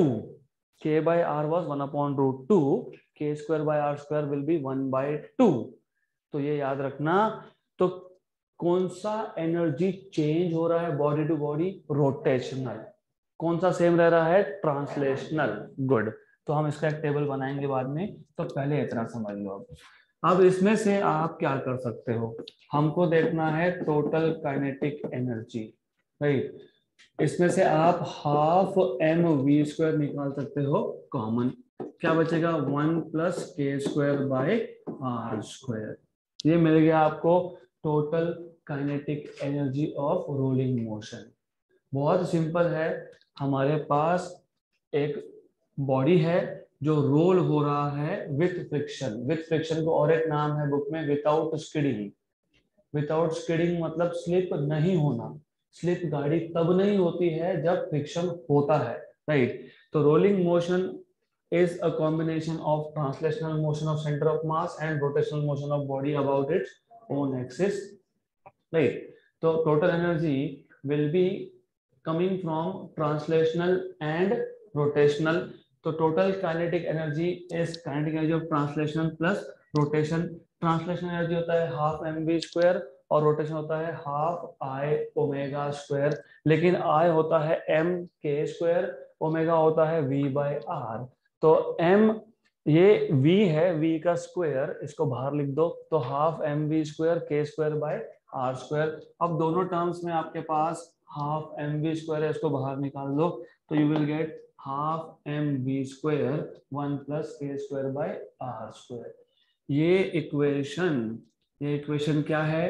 Speaker 1: K by r was one upon root two, k square by r square will be one by two. तो ये याद रखना। तो कौन सा एनर्जी चेंज हो रहा है बॉडी टू बॉडी? रोटेशनल। कौन सा सेम रह रहा है? ट्रांसलेशनल। गुड। तो हम इसका एक टेबल बनाएंगे बाद में, तो पहले इतना समझ लो। अब अब इसमें से आप क्या कर सकते हो? हमको देखना है टोटल काइनेटिक एनर्जी, राइट। इसमें से आप हाफ एम वी स्क्वायर निकाल सकते हो कॉमन। क्या बचेगा? One plus k square by r square. ये मिल गया आपको total kinetic energy of rolling motion. बहुत सिंपल है। हमारे पास एक बॉडी है जो रोल हो रहा है विथ फ्रिक्शन। विथ फ्रिक्शन को और एक नाम है बुक में विदाउट स्किडिंग। विदाउट स्किडिंग मतलब स्लिप नहीं होना। स्लिप गाड़ी तब नहीं होती है जब फ्रिक्शन होता है, राइट। तो rolling motion is a combination of translational motion of center of mass and rotational motion of body about its own axis, right. So total energy will be coming from translational and rotational. So total kinetic energy is kinetic energy of translation plus rotation. Translation energy होता है half m v square और rotation होता है half I omega square. लेकिन आई होता है M k square, omega होता है वी बाय आर। तो m ये v है, v का स्क्वायर, इसको बाहर लिख दो, तो half m v square k square by r square. अब दोनों टर्म्स में आपके पास हाफ एम वी स्क्वायर है, इसको बाहर निकाल लो, तो you will get half m v square one plus k square by r square. ये इक्वेशन ये इक्वेशन क्या है?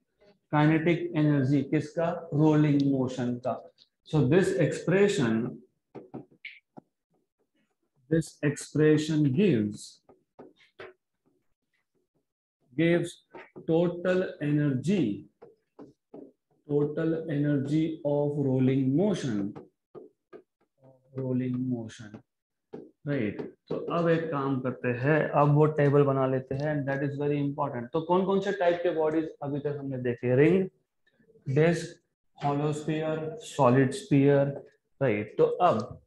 Speaker 1: काइनेटिक एनर्जी किसका? रोलिंग मोशन का। So this expression this expression gives gives total energy total energy of rolling motion rolling motion, right. तो अब एक काम करते हैं, अब वो टेबल बना लेते हैं, and that is very important. तो कौन कौन से टाइप के बॉडीज अभी तक हमने देखे? Ring, disc, hollow sphere, solid sphere, right. तो अब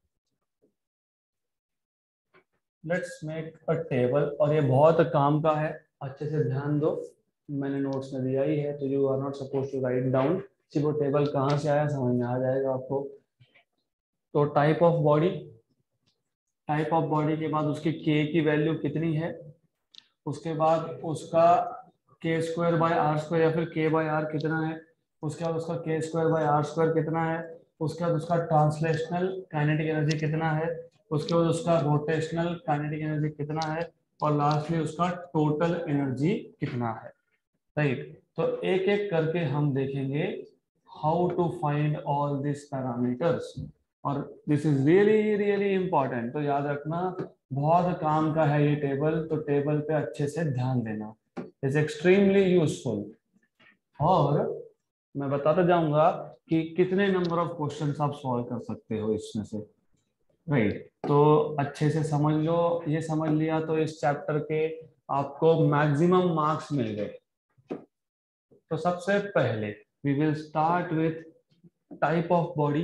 Speaker 1: लेट्स मेक अ टेबल, और ये बहुत काम का है, अच्छे से ध्यान दो। मैंने नोट्स में दिया ही है, तो you are not suppose to write down. सिर्फ वो टेबल कहाँ से आया समझ में आ जाएगा आपको। तो type of body, type of body के बाद उसकी के की वैल्यू कितनी है, उसके बाद उसका के स्क्वायर बाय आर स्क्वायर या फिर के बाय आर कितना है, उसके बाद उसका के स्क्वायर बाय आर स्क्वायर कितना है, उसके बाद उसका ट्रांसलेशनल काइनेटिक एनर्जी कितना है, उसके बाद उसका रोटेशनल काइनेटिक एनर्जी कितना है, और लास्टली उसका टोटल एनर्जी कितना है, राइट। तो एक एक करके हम देखेंगे how to find all this parameters, और this is really really important. तो याद रखना, बहुत काम का है ये टेबल, तो टेबल पे अच्छे से ध्यान देना, इज एक्सट्रीमली यूजफुल। और मैं बताता जाऊंगा कि कितने नंबर ऑफ क्वेश्चंस आप सॉल्व कर सकते हो इसमें से, राइट। तो अच्छे से समझ लो, ये समझ लिया तो इस चैप्टर के आपको मैक्सिमम मार्क्स मिल गए। तो सबसे पहले we will start with type of body,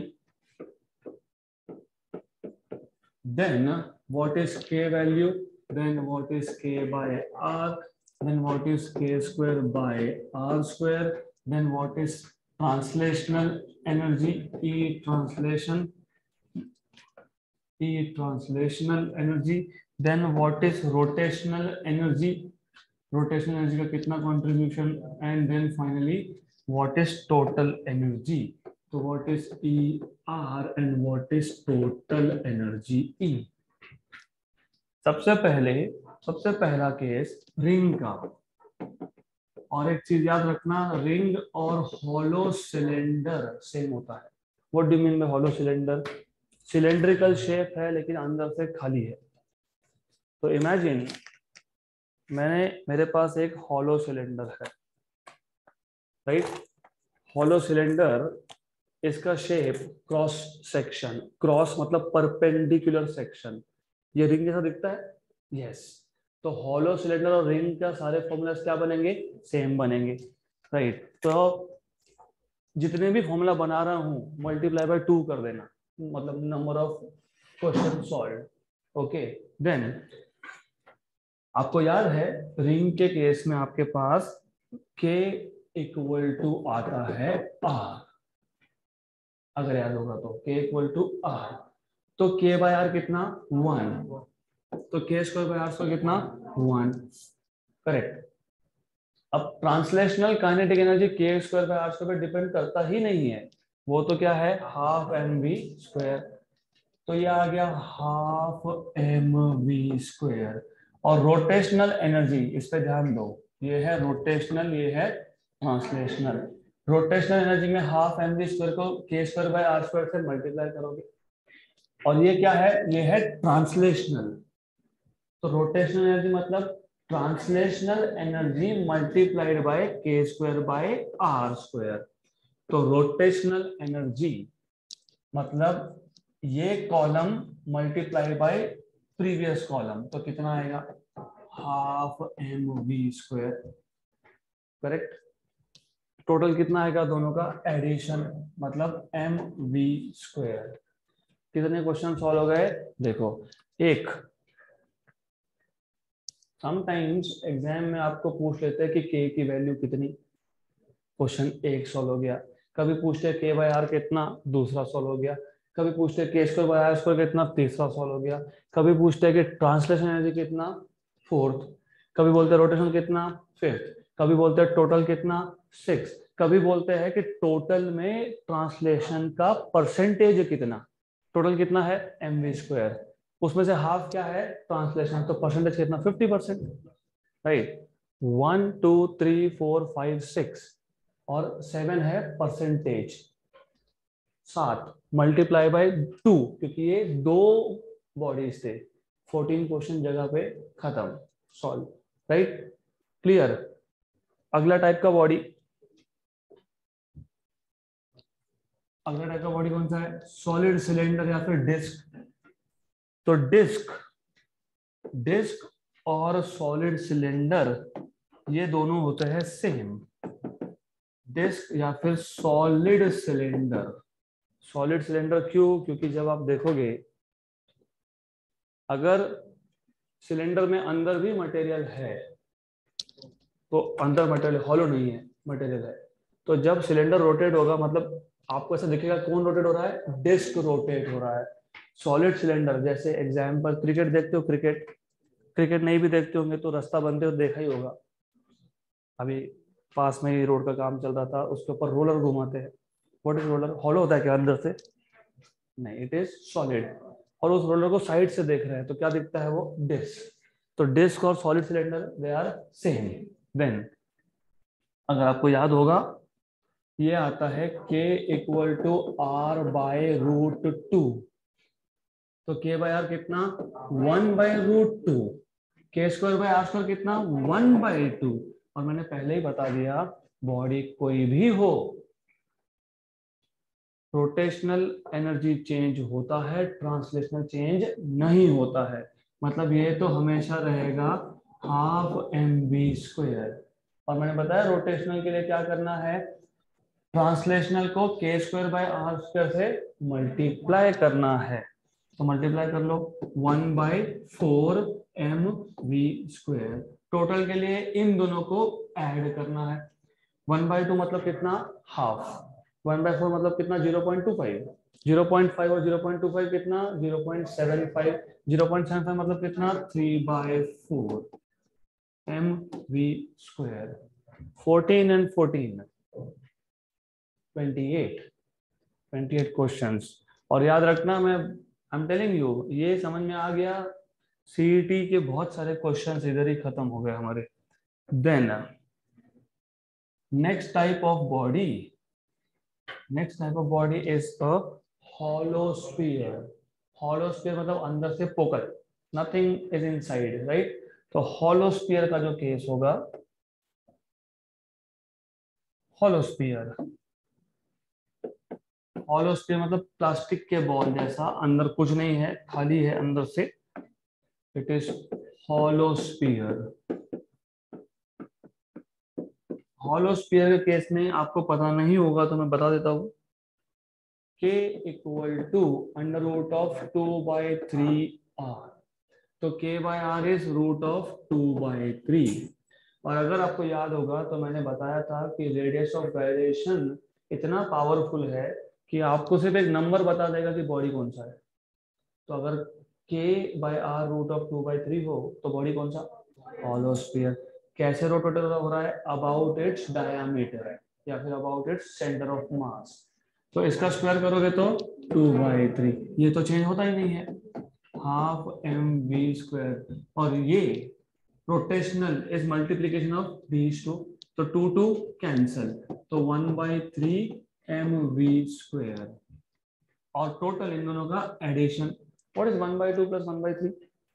Speaker 1: then what is k value, then what is k by r, then what is k square by r square, then what is translational energy, e translation e translational energy, then what is rotational energy, rotational energy का कितना contribution, and then finally what is total energy. तो what is E R and what is total energy E. सबसे पहले सबसे पहला case ring का, और एक चीज याद रखना, रिंग और हॉलो सिलेंडर सेम होता है। What do you mean by hollow cylinder? Cylindrical shape है लेकिन अंदर से खाली है। तो इमेजिन मैंने मेरे पास एक हॉलो सिलेंडर है, राइट। हॉलो सिलेंडर, इसका शेप क्रॉस सेक्शन, क्रॉस मतलब परपेंडिकुलर सेक्शन, ये रिंग जैसा दिखता है, यस। तो हॉलो सिलेंडर और रिंग का सारे फॉर्मूलाज क्या बनेंगे, सेम बनेंगे, राइट। तो जितने भी फॉर्मूला बना रहा हूं मल्टीप्लाई बाय टू कर देना, मतलब number of question solve. Okay, then आपको याद है रिंग के केस में आपके पास k इक्वल टू आता है r, अगर याद होगा तो k इक्वल टू r, तो k बाय r कितना वन, तो k square by r square कितना वन, करेक्ट। अब translational kinetic energy k square by r square पे डिपेंड करता ही नहीं है, वो तो क्या है हाफ एम वी स्क्वायर, तो ये आ गया हाफ एम वी स्क्वायर। और रोटेशनल एनर्जी, इस पे ध्यान दो, ये है रोटेशनल, ये है ट्रांसलेशनल। रोटेशनल एनर्जी में हाफ एम वी स्क्वायर को k square by r square से मल्टीप्लाई करोगे, और ये क्या है, ये है ट्रांसलेशनल। तो रोटेशनल एनर्जी मतलब translational energy multiplied by k square by r square. तो रोटेशनल एनर्जी मतलब ये column multiply by previous column, तो कितना आएगा half m v square, correct. Total कितना आएगा दोनों का एडिशन, मतलब एम वी स्क्वायर। कितने क्वेश्चन सॉल्व हो गए देखो, एक समटाइम्स एग्जाम में आपको पूछ लेते हैं कि k की वैल्यू कितनी, क्वेश्चन एक सॉल्व हो गया। कभी पूछते हैं k बाय आर कितना, दूसरा सॉल्व हो गया। कभी पूछते हैं के स्क्वायर बाय आर स्क्वायर कितना, तीसरा सॉल्व हो गया। कभी पूछते हैं कि ट्रांसलेशन एनर्जी कितना, फोर्थ। कभी बोलते हैं रोटेशन कितना, फिफ्थ। कभी बोलते हैं टोटल कितना, सिक्स। कभी बोलते हैं कि टोटल में ट्रांसलेशन का परसेंटेज कितना, टोटल कितना है एम वी स्क्वायर, उसमें से हाफ क्या है ट्रांसलेशन, तो परसेंटेज कितना fifty percent, right. One two three four five six और सेवन है परसेंटेज, सात मल्टीप्लाई बाय टू, क्योंकि ये दो बॉडीज थे। फोर्टीन क्वेश्चन जगह पे खत्म, सॉल्व, राइट, क्लियर। अगला टाइप का बॉडी, अगला टाइप का बॉडी कौन सा है, सॉलिड सिलेंडर या फिर डिस्क। तो डिस्क, डिस्क और सॉलिड सिलेंडर ये दोनों होते हैं सेम, डिस्क या फिर सॉलिड सिलेंडर। सॉलिड सिलेंडर क्यों, क्योंकि जब आप देखोगे अगर सिलेंडर में अंदर भी मटेरियल है, तो अंदर मटेरियल हॉलो नहीं है, मटेरियल है, तो जब सिलेंडर रोटेट होगा मतलब आपको ऐसा दिखेगा कौन रोटेट हो रहा है, डिस्क रोटेट हो रहा है। सॉलिड सिलेंडर, जैसे एग्जाम्पल क्रिकेट देखते हो, क्रिकेट क्रिकेट नहीं भी देखते होंगे तो रास्ता बनते हो देखा ही होगा, अभी पास में ही रोड का काम चल रहा था, उसके ऊपर रोलर घुमाते हैं। व्हाट इज रोलर, हॉलो होता है क्या अंदर से, नहीं, इट इज सॉलिड। और उस रोलर को साइड से देख रहे हैं तो क्या दिखता है, वो डिस्क। तो डिस्क और solid cylinder they are same. Then अगर आपको याद होगा ये आता है k equal to r by root two, तो k बाय आर कितना one by root two, k square by r square कितना वन बाय टू। और मैंने पहले ही बता दिया बॉडी कोई भी हो रोटेशनल एनर्जी चेंज होता है, ट्रांसलेशनल चेंज नहीं होता है, मतलब ये तो हमेशा रहेगा हाफ एम वी स्क्वायर। और मैंने बताया रोटेशनल के लिए क्या करना है, ट्रांसलेशनल को k square by r square से मल्टीप्लाई करना है, तो मल्टीप्लाई कर लो one by four m v square. Total के लिए इन दोनों को ऐड करना है, वन बाय टू मतलब कितना हाफ, वन बाय फोर मतलब कितना zero point two five, zero point five और जीरो पॉइंट टू फाइव कितना zero point seven five, zero point seven five मतलब कितना three by four m v square. Fourteen and fourteen twenty eight, twenty eight questions. और याद रखना, मैं आई am telling you, ये समझ में आ गया, सीईटी के बहुत सारे क्वेश्चंस इधर ही खत्म हो गए हमारे। Then next type of body, next type of body is a hollow sphere. Hollow sphere मतलब अंदर से पोकल, नथिंग इज इनसाइड, राइट। तो हॉलो स्फीयर का जो केस होगा, हॉलो स्फीयर, हॉलो स्फीयर मतलब प्लास्टिक के बॉल जैसा, अंदर कुछ नहीं है, खाली है अंदर से, it is hollow sphere. Hollow sphere के केस में आपको पता नहीं होगा तो मैं बता देता हूं, k equal to under root of two by three r. तो k by r is root of two by three. और अगर आपको याद होगा तो मैंने बताया था कि रेडियस ऑफ गायरेशन इतना पावरफुल है कि आपको सिर्फ एक नंबर बता देगा कि बॉडी कौन सा है। तो अगर k by r root of two by three हो तो बॉडी कौन सा, हॉलो स्फीयर। कैसे रोटेट हो रहा है, अबाउट इट्स डायामीटर या फिर about its centre of mass. तो इसका स्क्वायर करोगे तो टू बाई थ्री, ये तो चेंज होता ही नहीं है, हाफ एम वी स्क्वायर। और ये rotational is multiplication of these two, तो टू टू कैंसल, तो one by three m v square. और टोटल इन दोनों का addition, what is one by two plus one by three,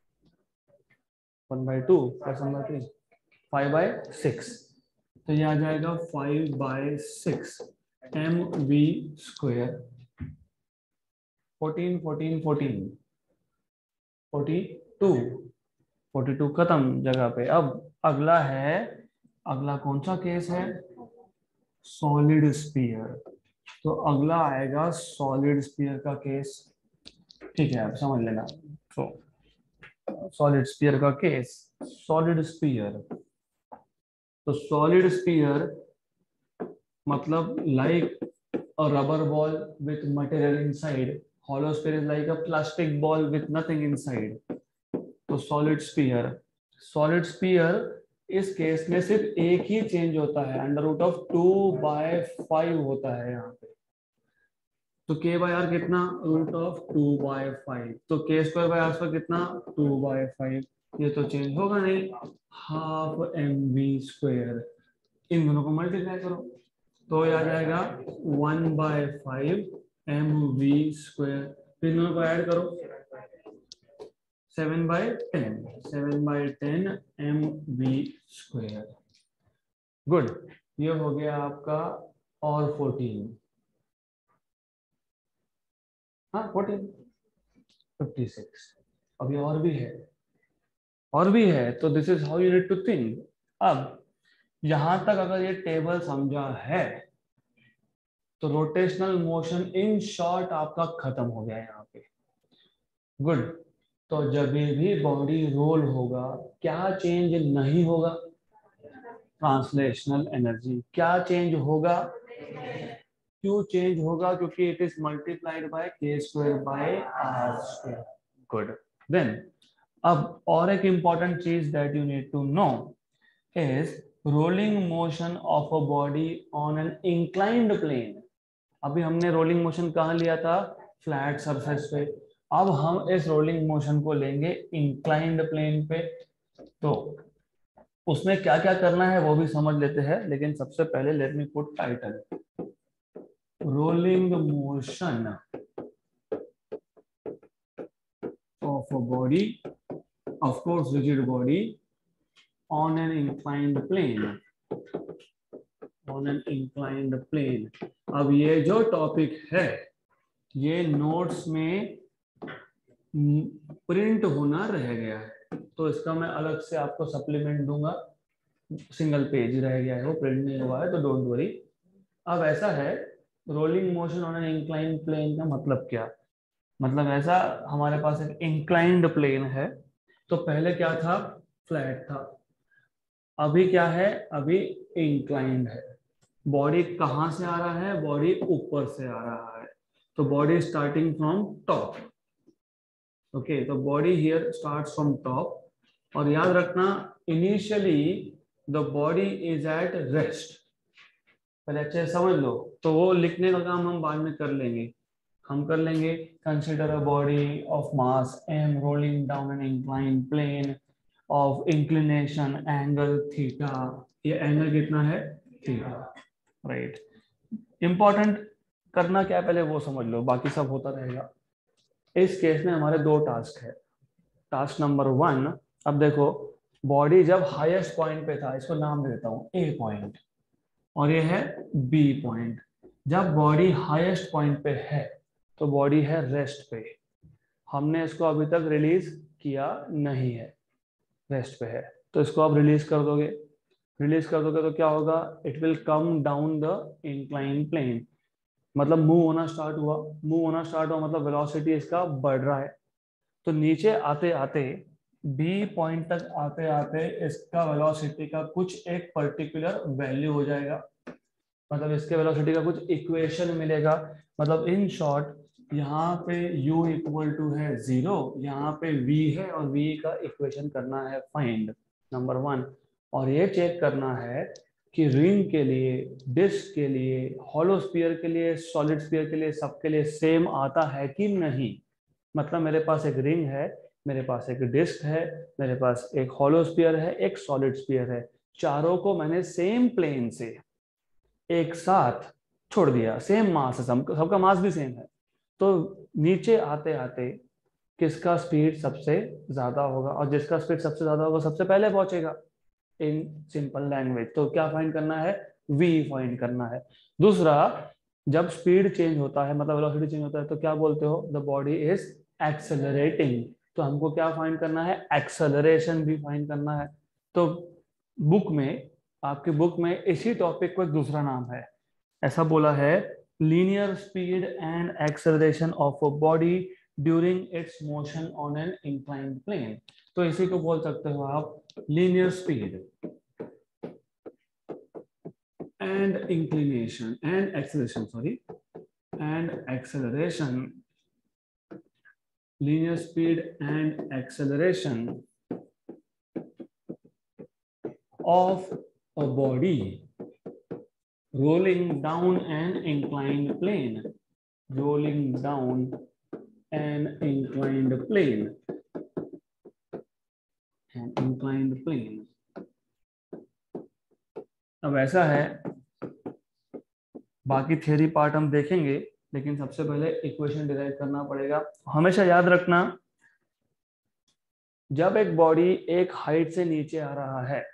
Speaker 1: one by two plus one by three, five by six. तो ये आ जाएगा five by six m v square. Fourteen fourteen fourteen forty two, forty two खत्म जगह पे। अब अगला है, अगला कौन सा केस है, सॉलिड स्फीयर। तो अगला आएगा सॉलिड स्फीयर का केस, ठीक है आप समझ लेना। तो सॉलिड स्फीयर का केस, सॉलिड स्फीयर, तो सॉलिड स्फीयर मतलब like a rubber ball with material inside, hollow sphere is like a plastic ball with nothing inside। तो सॉलिड स्फीयर, सॉलिड स्फीयर इस केस में सिर्फ एक ही चेंज होता है, under root of two by five होता है यहाँ पे। तो k बाय आर कितना, root of two by five, तो k square by r square कितना, टू बाय फाइव, ये तो चेंज होगा नहीं, हाफ एम वी स्क्वायर। इन दोनों को मल्टीप्लाई करो तो ये आ जाएगा one by five m v square, फिर दोनों को ऐड करो, seven by ten, seven by ten m v square. Good, ये हो गया आपका। और फोर्टीन, हाँ फोर्टीन, फिफ्टी सिक्स। अभी और भी है, और भी है, तो this is how you need to think. अब यहां तक अगर ये टेबल समझा है तो रोटेशनल मोशन इन शॉर्ट आपका खत्म हो गया यहाँ पे। गुड, तो जब भी बॉडी रोल होगा क्या चेंज नहीं होगा, ट्रांसलेशनल एनर्जी। क्या चेंज होगा, क्यों चेंज होगा, क्योंकि it is multiplied by k square by r square. Good, then अब और एक इंपॉर्टेंट चीज that you need to know is rolling motion of a body on an inclined plane. अभी हमने रोलिंग मोशन कहाँ लिया था, फ्लैट सरफेस पे। अब हम इस रोलिंग मोशन को लेंगे इंक्लाइंड प्लेन पे। तो उसमें क्या क्या करना है वो भी समझ लेते हैं, लेकिन सबसे पहले let me put title, rolling motion of a body, of course rigid body, on an inclined plane, on an inclined plane. अब ये जो टॉपिक है ये नोट्स में प्रिंट होना रह गया है, तो इसका मैं अलग से आपको सप्लीमेंट दूंगा। सिंगल पेज रह गया है, वो प्रिंट नहीं हुआ है, तो डोंट वरी। अब ऐसा है, rolling motion on an inclined plane का मतलब क्या, मतलब ऐसा हमारे पास एक इंक्लाइंड प्लेन है, तो पहले क्या था, फ्लैट था, अभी क्या है, अभी इंक्लाइंड है। बॉडी कहां से आ रहा है, बॉडी ऊपर से आ रहा है, तो body starting from top. Okay, तो body here starts from top. और याद रखना initially the body is at rest, पहले अच्छे से समझ लो, तो वो लिखने का काम हम बाद में कर लेंगे। हम कर लेंगे, consider a body of mass m rolling down an inclined plane of inclination angle theta. ये एंगल कितना है, थीटा, राइट। इंपॉर्टेंट करना क्या है पहले वो समझ लो, बाकी सब होता रहेगा। इस केस में हमारे दो टास्क है। टास्क नंबर वन, अब देखो बॉडी जब हाईएस्ट पॉइंट पे था, इसको नाम दे देता हूं ए पॉइंट, और ये है बी पॉइंट। जब बॉडी हाईएस्ट पॉइंट पे है तो बॉडी है रेस्ट पे, हमने इसको अभी तक रिलीज किया नहीं है, रेस्ट पे है, तो इसको आप रिलीज कर दोगे। रिलीज कर दोगे तो क्या होगा, it will come down the incline plane, मतलब मूव होना स्टार्ट हुआ। मूव होना स्टार्ट हुआ मतलब वेलोसिटी इसका बढ़ रहा है। तो नीचे आते आते बी पॉइंट तक आते आते इसका वेलोसिटी का कुछ एक पर्टिकुलर वैल्यू हो जाएगा, मतलब इसके वेलोसिटी का कुछ इक्वेशन मिलेगा। मतलब इन शॉर्ट यहाँ पे u इक्वल टू है जीरो, यहाँ पे v है और v का इक्वेशन करना है फाइंड, नंबर वन। और ये चेक करना है कि रिंग के लिए, डिस्क के लिए, हॉलो स्फीयर के लिए, सॉलिड स्फीयर के लिए, सबके लिए सेम आता है कि नहीं। मतलब मेरे पास एक रिंग है, मेरे पास एक डिस्क है, मेरे पास एक हॉलो स्फीयर है, एक सॉलिड स्फीयर है, चारों को मैंने सेम प्लेन से एक साथ छोड़ दिया, सेम मास है, सब, सबका मास भी सेम है। तो नीचे आते आते किसका स्पीड सबसे ज्यादा होगा, और जिसका स्पीड सबसे ज्यादा होगा सबसे पहले पहुंचेगा इन सिंपल लैंग्वेज। तो क्या फाइंड करना है, v फाइंड करना है। दूसरा, जब स्पीड चेंज होता है मतलब वेलोसिटी चेंज होता है तो क्या बोलते हो, द बॉडी इज एक्सेलरेटिंग। तो हमको क्या फाइंड करना है, एक्सेलरेशन भी फाइंड करना है। तो बुक में, आपके बुक में इसी टॉपिक को एक दूसरा नाम है, ऐसा बोला है, linear speed and acceleration of a body during its motion on an inclined plane. तो इसी को बोल सकते हो आप linear speed and inclination and acceleration, sorry, and acceleration, linear speed and acceleration of a body rolling down an inclined plane, rolling down an inclined plane, an inclined plane। अब ऐसा है, बाकी थ्योरी पार्ट हम देखेंगे, लेकिन सबसे पहले equation derive करना पड़ेगा। हमेशा याद रखना, जब एक बॉडी एक हाइट से नीचे आ रहा है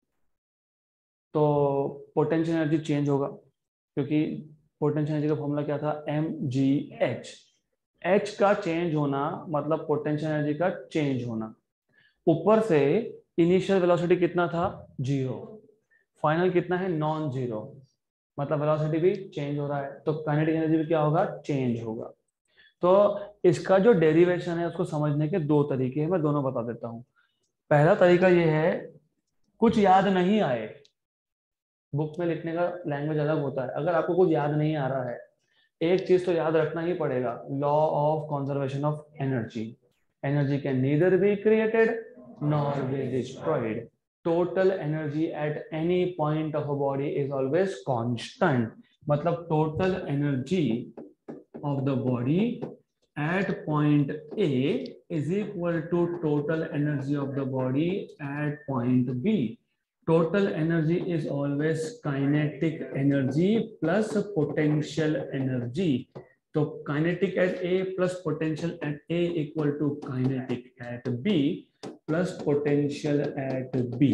Speaker 1: तो पोटेंशियल एनर्जी चेंज होगा, क्योंकि पोटेंशियल एनर्जी का फॉर्मूला क्या था, एम जी एच। एच का चेंज होना मतलब पोटेंशियल एनर्जी का चेंज होना। ऊपर से इनिशियल वेलोसिटी कितना था, जीरो, फाइनल कितना है, नॉन जीरो, मतलब वेलोसिटी भी चेंज हो रहा है, तो काइनेटिक एनर्जी भी क्या होगा, चेंज होगा। तो इसका जो डेरिवेशन है उसको समझने के दो तरीके हैं, मैं दोनों बता देता हूं। पहला तरीका ये है, कुछ याद नहीं आए, बुक में लिखने का लैंग्वेज अलग होता है, अगर आपको कुछ याद नहीं आ रहा है, एक चीज तो याद रखना ही पड़ेगा, law of conservation of energy. Energy can neither be created nor be destroyed. Total energy at any point of a body is always constant. मतलब total energy of the body at point A is equal to total energy of the body at point B. Total energy is always kinetic energy plus potential energy. तो kinetic at A plus potential at A equal to kinetic at B plus potential at B.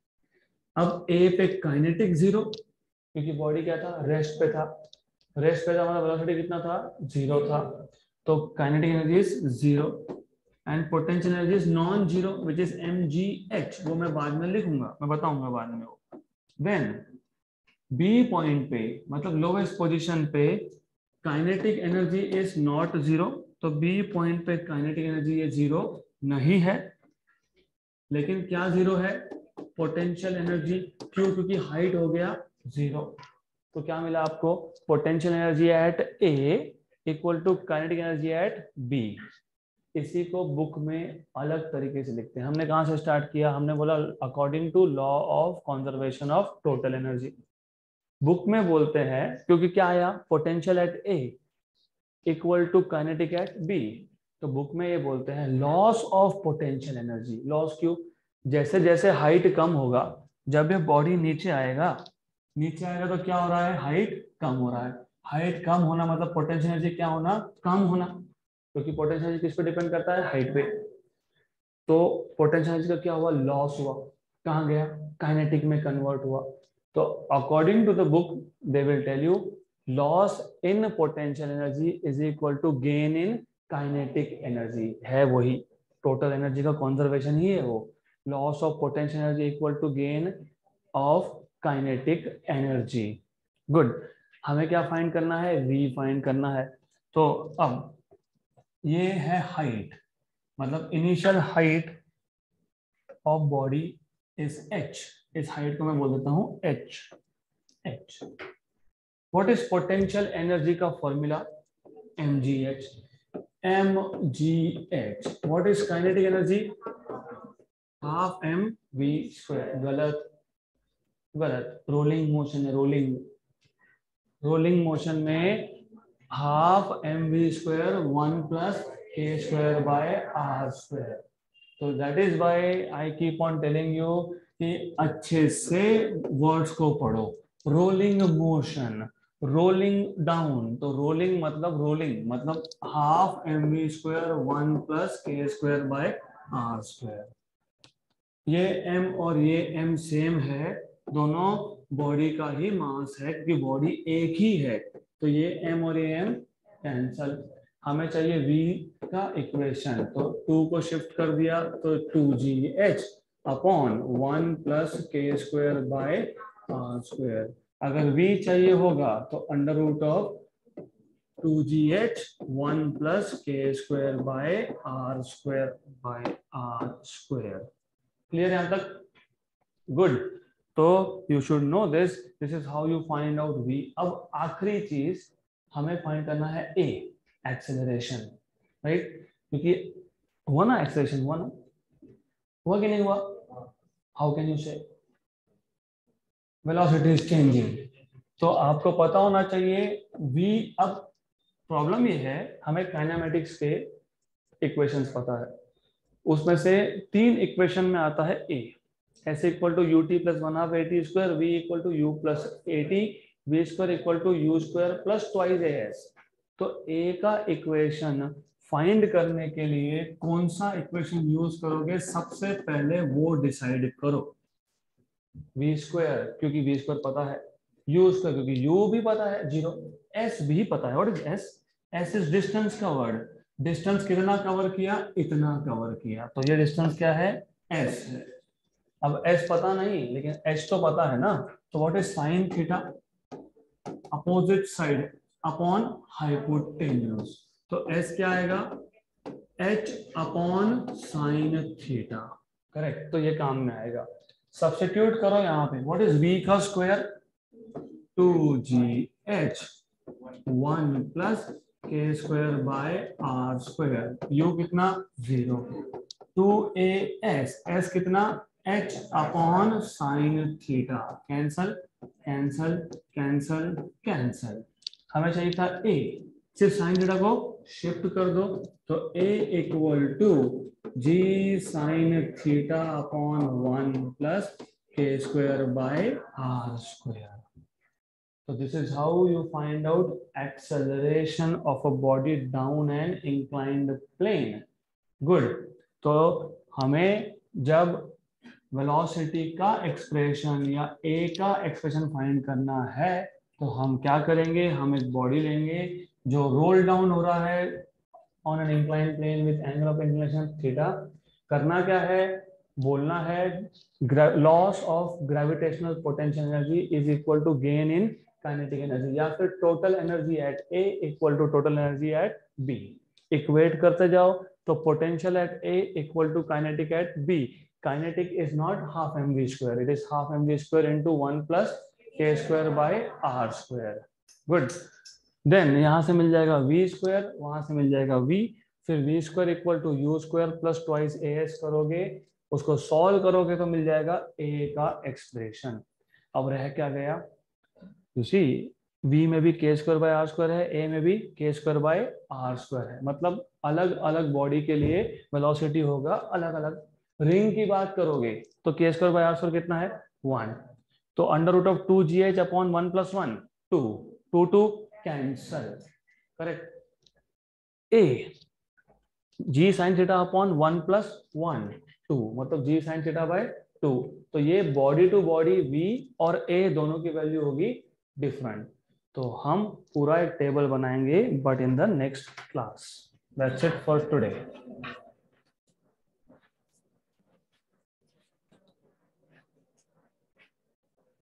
Speaker 1: अब A पे kinetic जीरो, क्योंकि body क्या था, rest पे था, rest पे था मतलब वेलोसिटी कितना था, जीरो था, तो kinetic energy is zero and potential energy is non zero which is mgh. वो मैं बाद में लिखूंगा, मैं बताऊंगा बाद में वो। देन बी पॉइंट पे मतलब लोवेस्ट पोजीशन पे kinetic energy is not zero, तो बी पॉइंट पे काइनेटिक एनर्जी ये जीरो नहीं है, लेकिन क्या जीरो है, पोटेंशियल एनर्जी। क्यों, क्योंकि हाइट हो गया जीरो। तो क्या मिला आपको, potential energy at A equal to kinetic energy at B. इसी को बुक में अलग तरीके से लिखते हैं। हमने कहां से स्टार्ट किया, हमने बोला according to law of conservation of total energy. Book में बोलते हैं, क्योंकि क्या आया, potential at A equal to kinetic at B, तो बुक में ये बोलते हैं loss of potential energy. Loss क्यों, जैसे जैसे हाइट कम होगा, जब ये बॉडी नीचे आएगा, नीचे आएगा तो क्या हो रहा है, हाइट कम हो रहा है। हाइट कम होना मतलब पोटेंशियल एनर्जी क्या होना, कम होना। क्योंकि पोटेंशियल एनर्जी किस पे डिपेंड करता है, हाइट पे। तो पोटेंशियल एनर्जी का क्या हुआ, लॉस हुआ, कहाँ गया, काइनेटिक में कन्वर्ट हुआ। तो according to the book they will tell you loss in potential energy is equal to gain in kinetic energy, है वही टोटल एनर्जी का कॉन्जर्वेशन ही है वो। Loss of potential energy equal to gain of kinetic energy. Good, हमें क्या find करना है, v फाइंड करना है। तो अब ये है हाइट, मतलब initial height of body is h, इस हाइट को मैं बोल देता हूं h। h what is potential energy का formula, mgh। mgh what is kinetic energy, half m v square. गलत, गलत, रोलिंग मोशन है, रोलिंग रोलिंग मोशन में half m v square one plus k square by r square. तो that is why I keep on telling you कि अच्छे से words को पढ़ो। रोलिंग मोशन, रोलिंग डाउन, तो रोलिंग मतलब रोलिंग मतलब half m v square one plus k square by r square. ये m और ये m सेम है, दोनों बॉडी का ही मास है क्योंकि बॉडी एक ही है। तो ये m और ये m कैंसल। हमें चाहिए v का इक्वेशन, तो टू को शिफ्ट कर दिया तो two g h upon one plus k square by r square. अगर v चाहिए होगा तो under root of two g h one plus k square by r square by r square. Clear यहां तक, गुड। तो you should know this, this is how you find out v। अब आखिरी चीज हमें फाइंड करना है a, एक्सेलरेशन, राइट। क्योंकि हुआ ना एक्सेलरेशन, हुआ ना, हुआ कि नहीं हुआ, how can you say velocity is changing. तो आपको पता होना चाहिए v। अब प्रॉब्लम ये है, हमें काइनेमेटिक्स के इक्वेशंस पता है, उसमें से तीन इक्वेशन में आता है a, s equal to u t plus one half a t square, v equal to u plus a t, v square equal to u square plus twice a s. तो a का equation find करने के लिए कौन सा equation use करोगे, सबसे पहले वो डिसाइड करो। वी स्क्वायर क्योंकि वी स्क्वायर पता है, यू स्क्वायर क्योंकि यू भी पता है जीरो, एस भी पता है। What is s, s is distance का वर्ड, डिस्टेंस कितना कवर किया, इतना कवर किया, तो ये डिस्टेंस क्या है, एस है। अब एस पता नहीं लेकिन एच तो पता है ना, तो what is sine theta, opposite side upon hypotenuse. तो एस क्या आएगा, h upon sine theta, correct. तो ये काम में आएगा, सब्स्टिट्यूट करो यहाँ पे। व्हाट इज v का square, two g h one plus k square by r square, u कितना zero, two a s, s कितना h upon sine theta, cancel cancel cancel cancel. हमें चाहिए था a, सिर्फ साइन थीटा को shift कर दो, तो a equal to g sine theta upon one plus k square by r square. So this is how you find out acceleration of a body down an inclined plane. Good. तो हमें जब velocity का expression या a का expression find करना है तो हम क्या करेंगे, हम एक बॉडी लेंगे जो रोल डाउन हो रहा है on an inclined plane with angle of inclination theta. करना क्या है, बोलना है loss of gravitational potential energy is equal to gain in kinetic energy, या फिर total energy at A equal to total energy at B. Equate करते जाओ तो potential at A equal to kinetic at B. Kinetic is not half m v square, it is half m v square into one plus k square by r square. Good, then यहां से मिल जाएगा v square, वहां से मिल जाएगा v, फिर v square equal to u square plus twice a s करोगे, उसको solve करोगे तो मिल जाएगा a का एक्सप्रेशन। अब रह क्या गया, यू सी v में भी k square by r square है, a में भी k square by r square है, मतलब अलग अलग बॉडी के लिए वेलोसिटी होगा अलग अलग। रिंग की बात करोगे तो के स्क्वायर बाय आर स्क्वायर कितना है, वन, तो under root of two g h upon one plus one, two, two two cancel, correct. A g sine theta upon one plus one two, मतलब g sine theta by two. तो ये body to body v और a दोनों की value होगी different. तो हम पूरा एक टेबल बनाएंगे but in the next class. That's it for today.